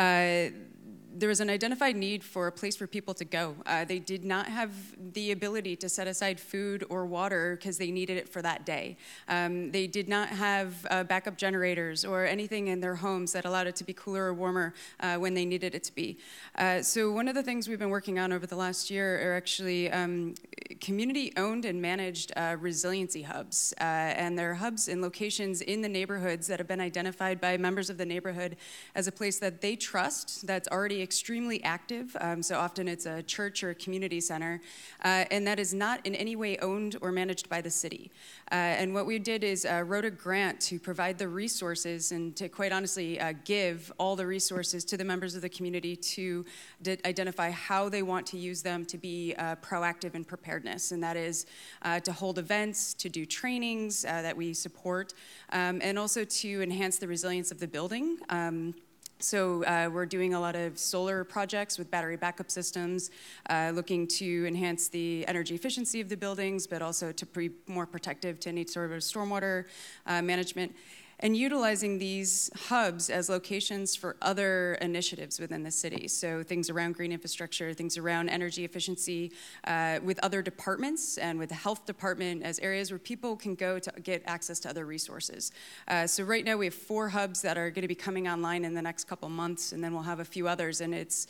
There was an identified need for a place for people to go. They did not have the ability to set aside food or water because they needed it for that day. They did not have backup generators or anything in their homes that allowed it to be cooler or warmer when they needed it to be. So one of the things we've been working on over the last year are actually community-owned and managed resiliency hubs. And they're hubs in locations in the neighborhoods that have been identified by members of the neighborhood as a place that they trust, that's already extremely active, so often it's a church or a community center, and that is not in any way owned or managed by the city. And what we did is wrote a grant to provide the resources and to quite honestly give all the resources to the members of the community to identify how they want to use them to be proactive in preparedness, and that is to hold events, to do trainings that we support, and also to enhance the resilience of the building. So we're doing a lot of solar projects with battery backup systems, looking to enhance the energy efficiency of the buildings, but also to be more protective to any sort of stormwater management, and utilizing these hubs as locations for other initiatives within the city. So things around green infrastructure, things around energy efficiency, with other departments and with the health department as areas where people can go to get access to other resources. So right now we have 4 hubs that are going to be coming online in the next couple months, and then we'll have a few others, and it's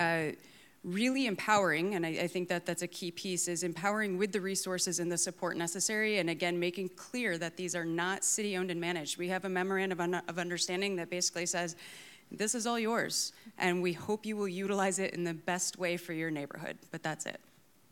really empowering, and I think that that's a key piece, is empowering with the resources and the support necessary, and again, making clear that these are not city-owned and managed. We have a memorandum of understanding that basically says, this is all yours, and we hope you will utilize it in the best way for your neighborhood, but that's it.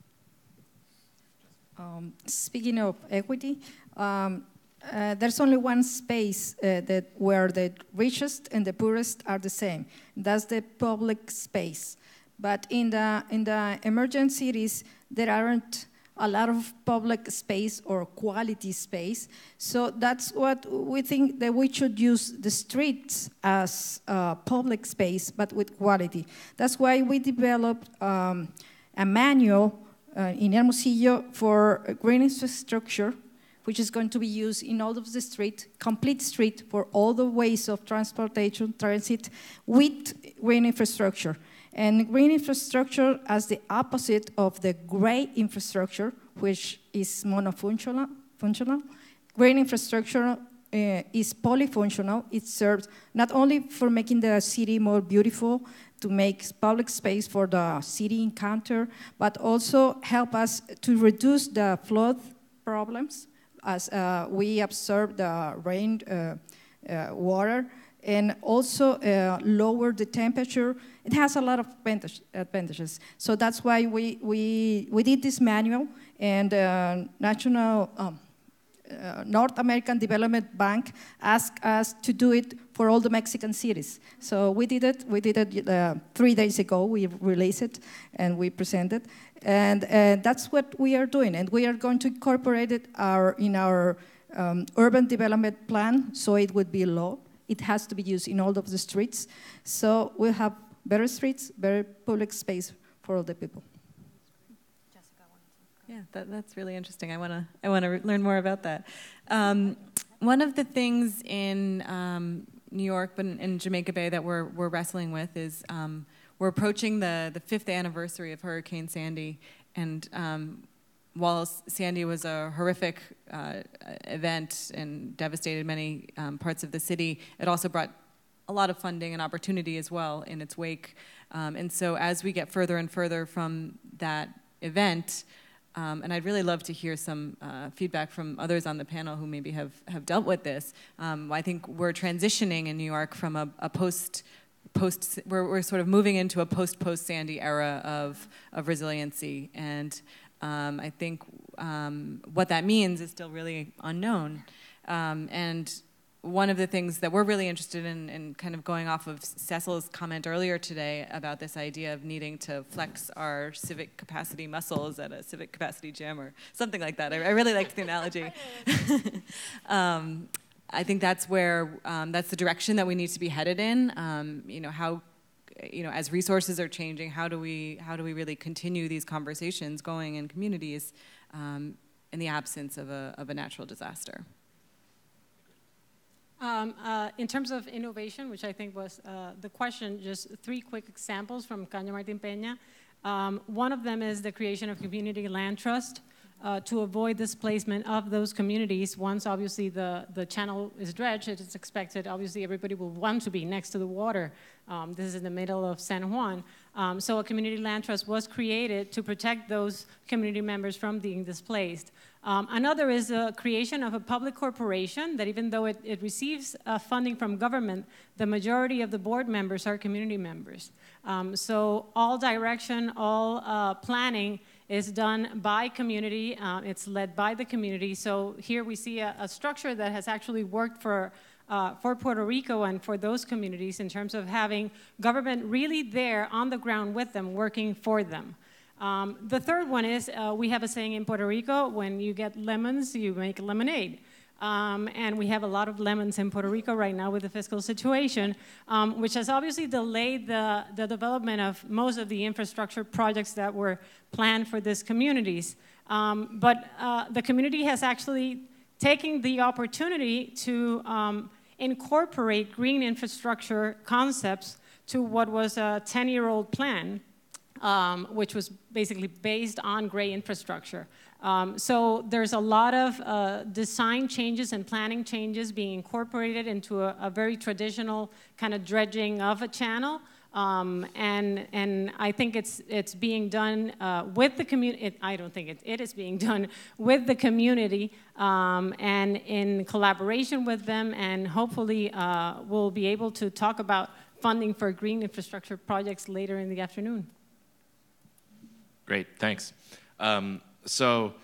Speaking of equity, there's only one space that where the richest and the poorest are the same. That's the public space. But in the emergent cities, there aren't a lot of public space or quality space. So that's what we think, that we should use the streets as public space, but with quality. That's why we developed a manual in Hermosillo for green infrastructure, which is going to be used in all of the street, complete street for all the ways of transportation, transit, with green infrastructure. And green infrastructure as the opposite of the gray infrastructure, which is monofunctional. Green infrastructure is polyfunctional. It serves not only for making the city more beautiful, to make public space for the city encounter, but also help us to reduce the flood problems as we absorb the rain water, and also lower the temperature. It has a lot of advantages. So that's why we did this manual, and National North American Development Bank asked us to do it for all the Mexican cities. So we did it. We did it 3 days ago. We released it and we presented. And that's what we are doing. And we are going to incorporate it in our urban development plan, so it would be law. It has to be used in all of the streets. So we'll have better streets, better public space for all the people. Yeah, that's really interesting. I want to learn more about that. One of the things in New York, but in Jamaica Bay that we're wrestling with is we're approaching the 5th anniversary of Hurricane Sandy, and while Sandy was a horrific event and devastated many parts of the city, it also brought a lot of funding and opportunity as well in its wake. And so as we get further and further from that event, and I'd really love to hear some feedback from others on the panel who maybe have dealt with this. I think we're transitioning in New York from a we're sort of moving into a post-Sandy era of resiliency. And I think what that means is still really unknown. And one of the things that we're really interested in kind of going off of Cecil's comment earlier today about this idea of needing to flex our civic capacity muscles at a civic capacity gym or something like that. I really liked the analogy. I think that's where, that's the direction that we need to be headed in. As resources are changing, how do we really continue these conversations going in communities in the absence of a natural disaster? In terms of innovation, which I think was the question, just 3 quick examples from Caño Martín Peña. One of them is the creation of community land trust to avoid displacement of those communities. Once obviously the channel is dredged, it is expected, obviously everybody will want to be next to the water. This is in the middle of San Juan. So a community land trust was created to protect those community members from being displaced. Another is the creation of a public corporation that even though it receives funding from government, the majority of the board members are community members. So all direction, all planning is done by community. It's led by the community. So here we see a structure that has actually worked for Puerto Rico and for those communities in terms of having government really there on the ground with them, working for them. The third one is, we have a saying in Puerto Rico, when you get lemons, you make lemonade. And we have a lot of lemons in Puerto Rico right now with the fiscal situation, which has obviously delayed the development of most of the infrastructure projects that were planned for these communities. But the community has actually taken the opportunity to incorporate green infrastructure concepts to what was a 10-year-old plan, which was basically based on gray infrastructure. So there's a lot of design changes and planning changes being incorporated into a very traditional kind of dredging of a channel. And I think it's being done with the community. I don't think it is being done with the community and in collaboration with them. And hopefully we'll be able to talk about funding for green infrastructure projects later in the afternoon. Great, thanks. So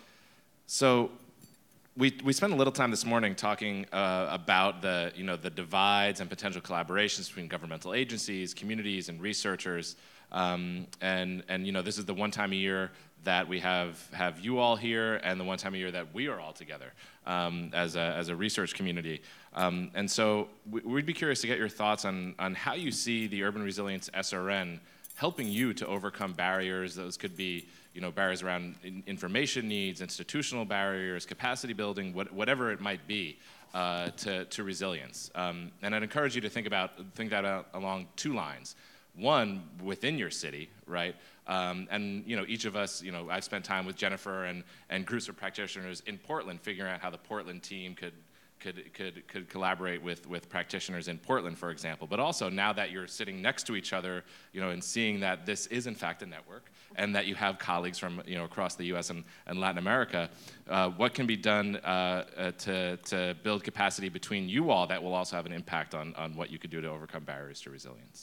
we spent a little time this morning talking about the divides and potential collaborations between governmental agencies, communities, and researchers. And this is the one time a year that we have you all here, and the one time a year that we are all together as a research community. And so we'd be curious to get your thoughts on how you see the Urban Resilience SRN helping you to overcome barriers. Those could be barriers around information needs, institutional barriers, capacity building, whatever it might be to resilience. And I'd encourage you to think that out along 2 lines. One, within your city, right? And each of us, I've spent time with Jennifer and groups of practitioners in Portland figuring out how the Portland team could collaborate with practitioners in Portland, for example. But also now that you're sitting next to each other, and seeing that this is in fact a network, and that you have colleagues from across the U.S. and Latin America, what can be done to build capacity between you all that will also have an impact on what you could do to overcome barriers to resilience?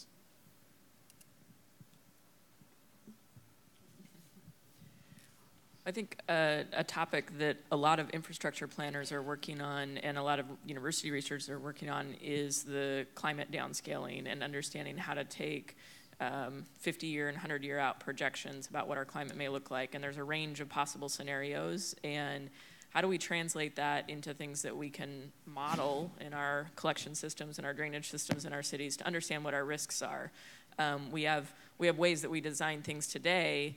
I think a topic that a lot of infrastructure planners are working on and a lot of university researchers are working on is the climate downscaling and understanding how to take 50-year and 100-year out projections about what our climate may look like. And there's a range of possible scenarios. And how do we translate that into things that we can model in our collection systems and our drainage systems in our cities to understand what our risks are? We have ways that we design things today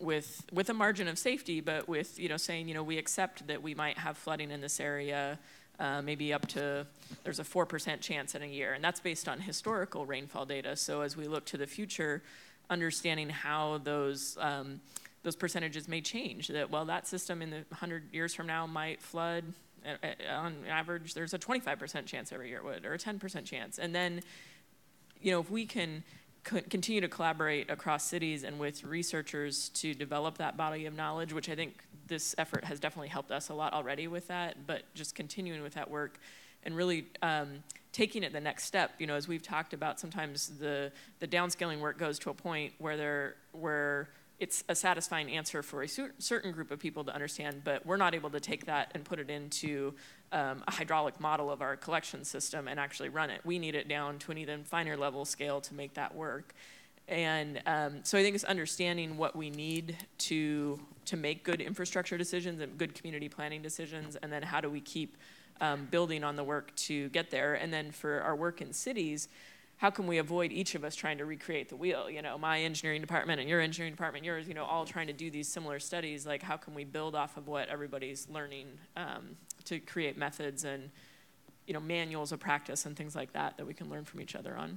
with a margin of safety, but with saying we accept that we might have flooding in this area maybe up to, there's a 4% chance in a year. And that's based on historical rainfall data. So as we look to the future, understanding how those percentages may change, that, well, that system in the 100 years from now might flood. On average, there's a 25% chance every year it would, or a 10% chance. And then, if we can continue to collaborate across cities and with researchers to develop that body of knowledge, which I think this effort has definitely helped us a lot already with that, but just continuing with that work and really taking it the next step. As we've talked about, sometimes the downscaling work goes to a point where it's a satisfying answer for a certain group of people to understand, but we're not able to take that and put it into a hydraulic model of our collection system and actually run it. We need it down to an even finer level scale to make that work. And so I think it's understanding what we need to make good infrastructure decisions and good community planning decisions, and then how do we keep building on the work to get there. And then for our work in cities, how can we avoid each of us trying to recreate the wheel? My engineering department and your engineering department, yours, all trying to do these similar studies. Like, how can we build off of what everybody's learning to create methods and, manuals of practice and things like that we can learn from each other on?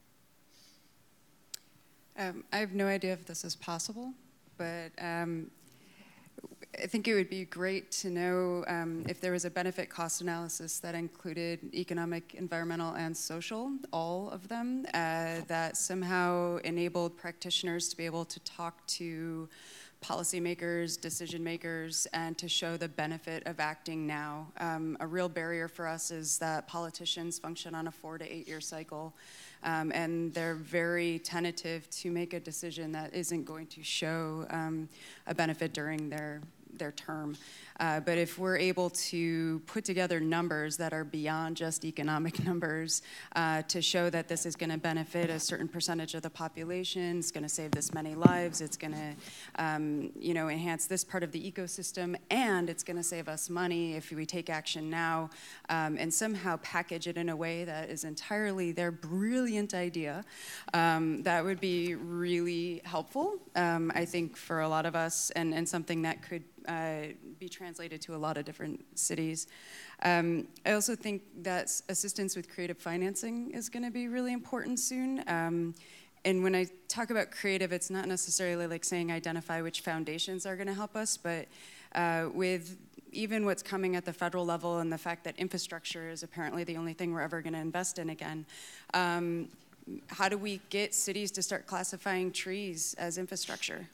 I have no idea if this is possible, but I think it would be great to know if there was a benefit cost analysis that included economic, environmental, and social, all of them, that somehow enabled practitioners to be able to talk to policymakers, decision makers, and to show the benefit of acting now. A real barrier for us is that politicians function on a 4 to 8 year cycle, and they're very tentative to make a decision that isn't going to show a benefit during their term. But if we're able to put together numbers that are beyond just economic numbers to show that this is going to benefit a certain percentage of the population, it's going to save this many lives, it's going to enhance this part of the ecosystem, and it's going to save us money if we take action now, and somehow package it in a way that is entirely their brilliant idea, that would be really helpful, I think, for a lot of us, and something that could be translated to a lot of different cities. I also think that assistance with creative financing is going to be really important soon. And when I talk about creative, it's not necessarily like saying identify which foundations are going to help us, but with even what's coming at the federal level and the fact that infrastructure is apparently the only thing we're ever going to invest in again, how do we get cities to start classifying trees as infrastructure?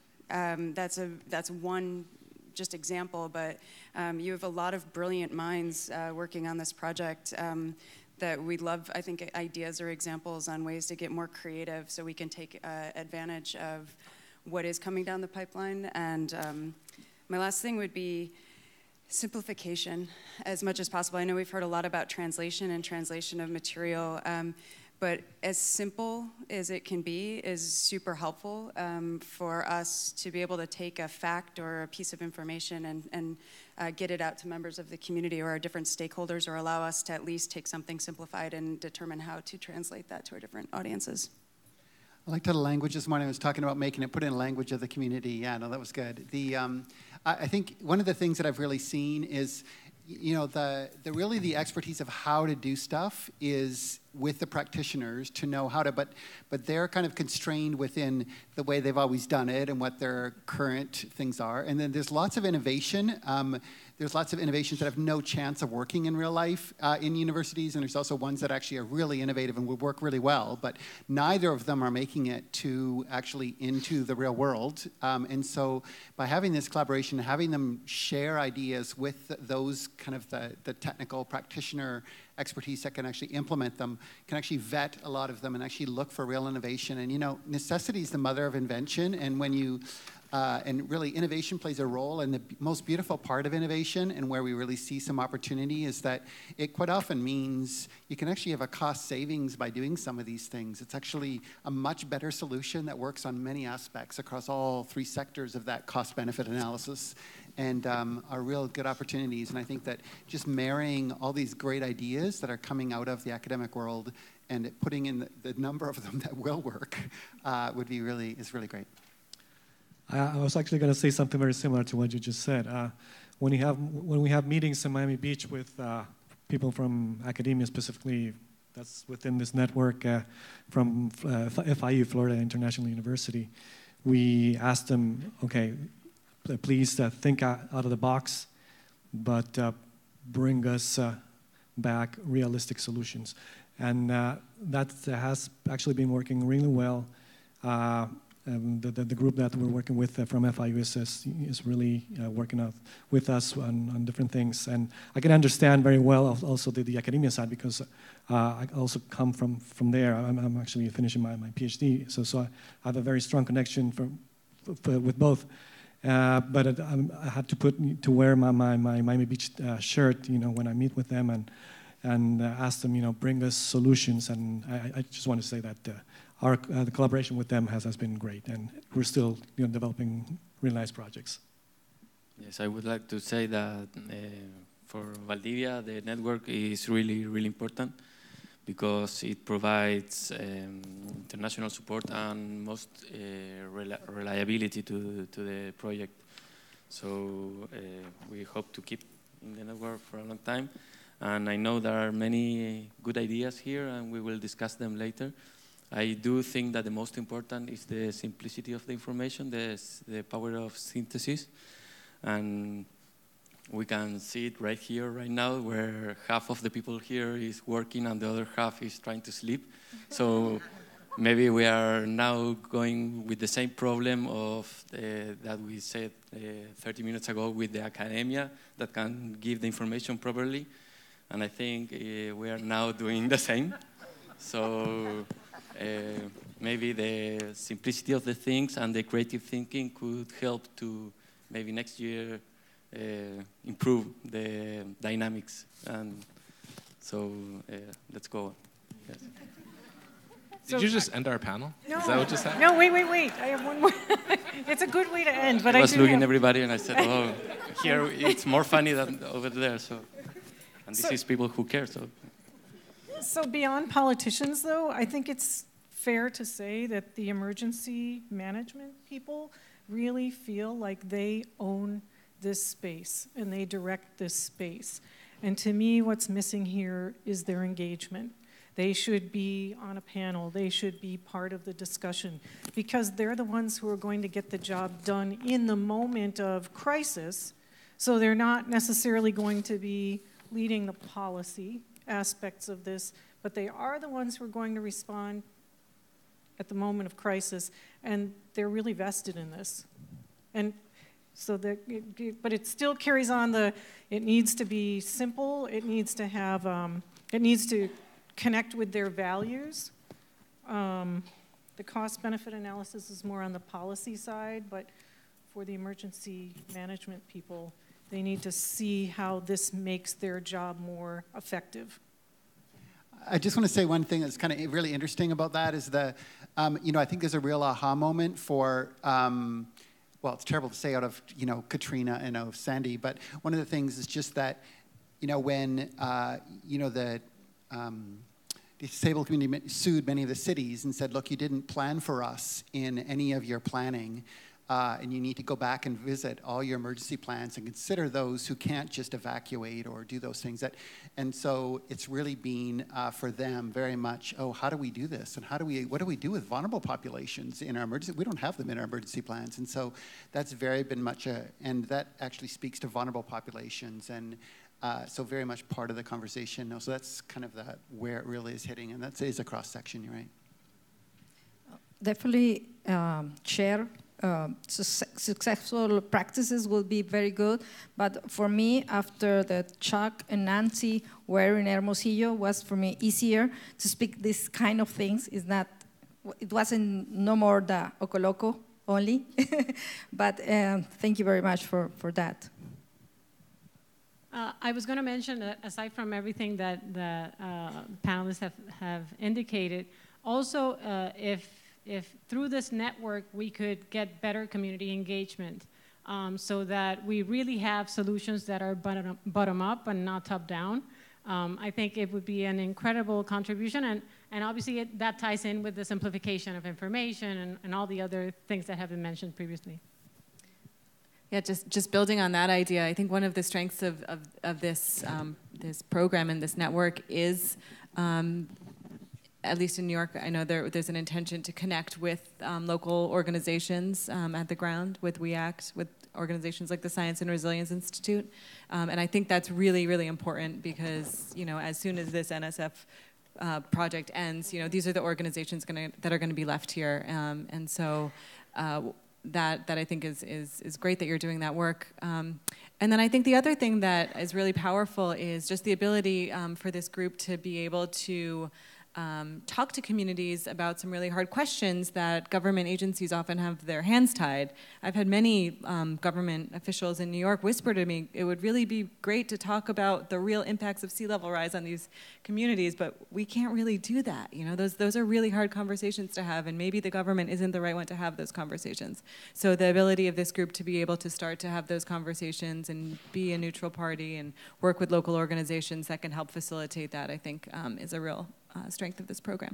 That's one just example, but you have a lot of brilliant minds working on this project that we'd love, I think, ideas or examples on ways to get more creative so we can take advantage of what is coming down the pipeline. And my last thing would be simplification as much as possible. I know we've heard a lot about translation and translation of material, but as simple as it can be is super helpful for us to be able to take a fact or a piece of information and get it out to members of the community or our different stakeholders, or allow us to at least take something simplified and determine how to translate that to our different audiences. I liked how the language this morning was talking about making it put in language of the community. Yeah, no, that was good. I think one of the things that I've really seen is, really the expertise of how to do stuff is with the practitioners to know how to, but they're kind of constrained within the way they've always done it and what their current things are. And then there's lots of innovation. There's lots of innovations that have no chance of working in real life in universities, and there's also ones that actually are really innovative and would work really well, but neither of them are making it to actually into the real world. And so by having this collaboration, having them share ideas with those kind of the technical practitioner expertise that can actually implement them, can actually vet a lot of them and actually look for real innovation. And necessity is the mother of invention, and when you and really innovation plays a role, and the most beautiful part of innovation and where we really see some opportunity is that it quite often means you can actually have a cost savings by doing some of these things. It's actually a much better solution that works on many aspects across all 3 sectors of that cost benefit analysis, and are real good opportunities. And I think that just marrying all these great ideas that are coming out of the academic world and putting in the number of them that will work is really great. I was actually going to say something very similar to what you just said. When we have meetings in Miami Beach with people from academia specifically that's within this network from FIU, Florida International University. We asked them, okay, please think out of the box, but bring us back realistic solutions. And that has actually been working really well. The group that we're working with from FIU is really working out with us on different things. And I can understand very well also the academia side because I also come from there. I'm actually finishing my PhD, so I have a very strong connection with both. But I have to wear my Miami Beach shirt, when I meet with them and ask them, bring us solutions. And I just want to say that the collaboration with them has been great, and we're still developing really nice projects. Yes, I would like to say that for Valdivia, the network is really, really important because it provides international support and most reliability to the project. So we hope to keep in the network for a long time. And I know there are many good ideas here, and we will discuss them later. I do think that the most important is the simplicity of the information, the power of synthesis. And we can see it right here, right now, where half of the people here is working and the other half is trying to sleep. So maybe we are now going with the same problem of that we said 30 minutes ago with the academia that can give the information properly. And I think we are now doing the same. So maybe the simplicity of the things and the creative thinking could help to maybe next year improve the dynamics. And so let's go. Yes. Did you just end our panel? No. Is that what just happened? No, wait. I have one more. It's a good way to end, but I was looking at everybody and I said, oh, here it's more funny than over there. And this is people who care. So beyond politicians, though, I think it's fair to say that the emergency management people really feel like they own this space and they direct this space. And to me, what's missing here is their engagement. They should be on a panel. They should be part of the discussion because they're the ones who are going to get the job done in the moment of crisis. So they're not necessarily going to be leading the policy aspects of this, but they are the ones who are going to respond at the moment of crisis, and they're really vested in this. And so but it still carries on it needs to be simple, it needs to have, it needs to connect with their values. The cost-benefit analysis is more on the policy side, but for the emergency management people, they need to see how this makes their job more effective. I just want to say one thing that's kind of really interesting about that is I think there's a real aha moment for, well, it's terrible to say out of, Katrina and of Sandy, but one of the things is just that, when, the disabled community sued many of the cities and said, look, you didn't plan for us in any of your planning, and you need to go back and visit all your emergency plans and consider those who can't just evacuate or do those things. And so it's really been for them very much, how do we do this? And what do we do with vulnerable populations in our emergency? We don't have them in our emergency plans. And so that's been much and that actually speaks to vulnerable populations. And so very much part of the conversation. So that's kind of where it really is hitting. And that is a cross-section, you're right. Definitely share successful practices will be very good, but for me, after the Chuck and Nancy were in Hermosillo, was for me easier to speak this kind of things. It wasn't no more the Ocoloco only, but thank you very much for that. I was going to mention that aside from everything that the panelists have indicated, also if through this network we could get better community engagement so that we really have solutions that are bottom up and not top down, I think it would be an incredible contribution, and obviously that ties in with the simplification of information and all the other things that have been mentioned previously. Yeah, just building on that idea, I think one of the strengths of this this program and this network is, at least in New York, I know there's an intention to connect with local organizations at the ground, with WEACT, with organizations like the Science and Resilience Institute, and I think that's really, really important because, you know, as soon as this NSF project ends, you know, these are the organizations that are going to be left here, and so. That I think is great that you're doing that work. And then I think the other thing that is really powerful is just the ability for this group to be able to talk to communities about some really hard questions that government agencies often have their hands tied. I've had many government officials in New York whisper to me, it would really be great to talk about the real impacts of sea level rise on these communities, but we can't really do that. You know, those are really hard conversations to have, and maybe the government isn't the right one to have those conversations. So the ability of this group to be able to start to have those conversations and be a neutral party and work with local organizations that can help facilitate that, I think, is a real strength of this program.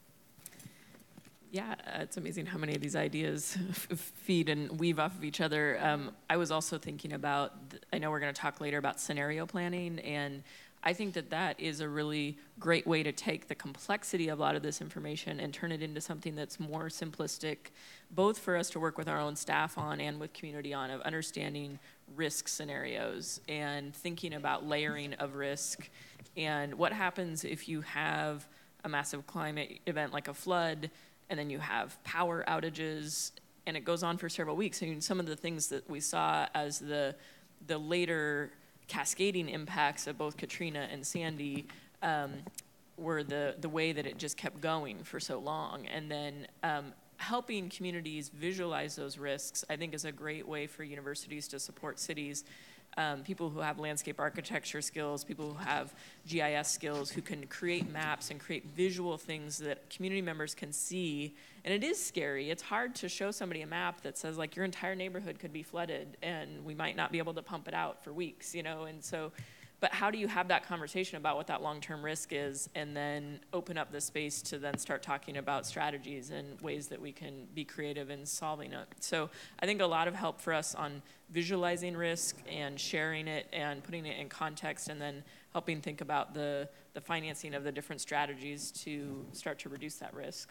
Yeah, it's amazing how many of these ideas feed and weave off of each other. I was also thinking about, I know we're going to talk later about scenario planning, and I think that is a really great way to take the complexity of a lot of this information and turn it into something that's more simplistic, both for us to work with our own staff on and with community on, of understanding risk scenarios and thinking about layering of risk. And what happens if you have a massive climate event like a flood, and then you have power outages, and it goes on for several weeks? I mean, some of the things that we saw as the later cascading impacts of both Katrina and Sandy were the way that it just kept going for so long. And then helping communities visualize those risks, I think, is a great way for universities to support cities. People who have landscape architecture skills, people who have GIS skills, who can create maps and create visual things that community members can see. And it is scary. It's hard to show somebody a map that says, like, your entire neighborhood could be flooded and we might not be able to pump it out for weeks, you know? And so, but how do you have that conversation about what that long-term risk is, and then open up the space to then start talking about strategies and ways that we can be creative in solving it? So I think a lot of help for us on visualizing risk and sharing it and putting it in context, and then helping think about the financing of the different strategies to start to reduce that risk.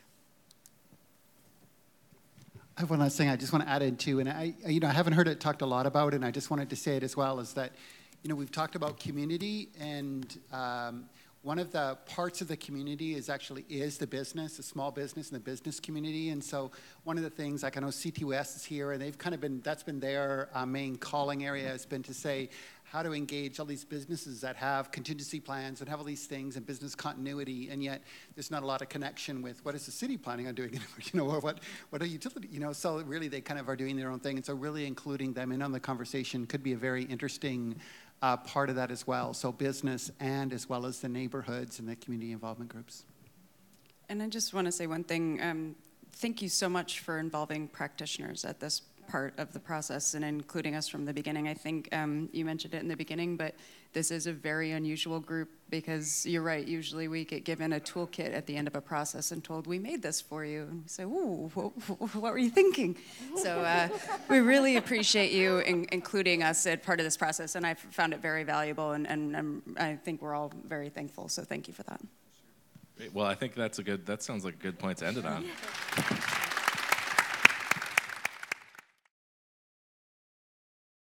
I have one last thing I just want to add in too, and I haven't heard it talked a lot about, and I just wanted to say it as well, is that, you know, we've talked about community, and one of the parts of the community is the business, the small business and the business community. And so one of the things, like I know CTUS is here, and they've kind of been, that's been their main calling area, has been to say how to engage all these businesses that have contingency plans and have all these things and business continuity, and yet there's not a lot of connection with what is the city planning on doing, you know, or what are utility, you know, so really they kind of are doing their own thing. And so really including them in on the conversation could be a very interesting part of that as well. So business, and as well as the neighborhoods and the community involvement groups. And I just want to say one thing. Thank you so much for involving practitioners at this part of the process and including us from the beginning. I think you mentioned it in the beginning, but this is a very unusual group, because you're right, usually we get given a toolkit at the end of a process and told, we made this for you. And we say, ooh, what were you thinking? So we really appreciate you including us at part of this process, and I found it very valuable, and I think we're all very thankful, so thank you for that. Great. Well, I think that sounds like a good point to end it on.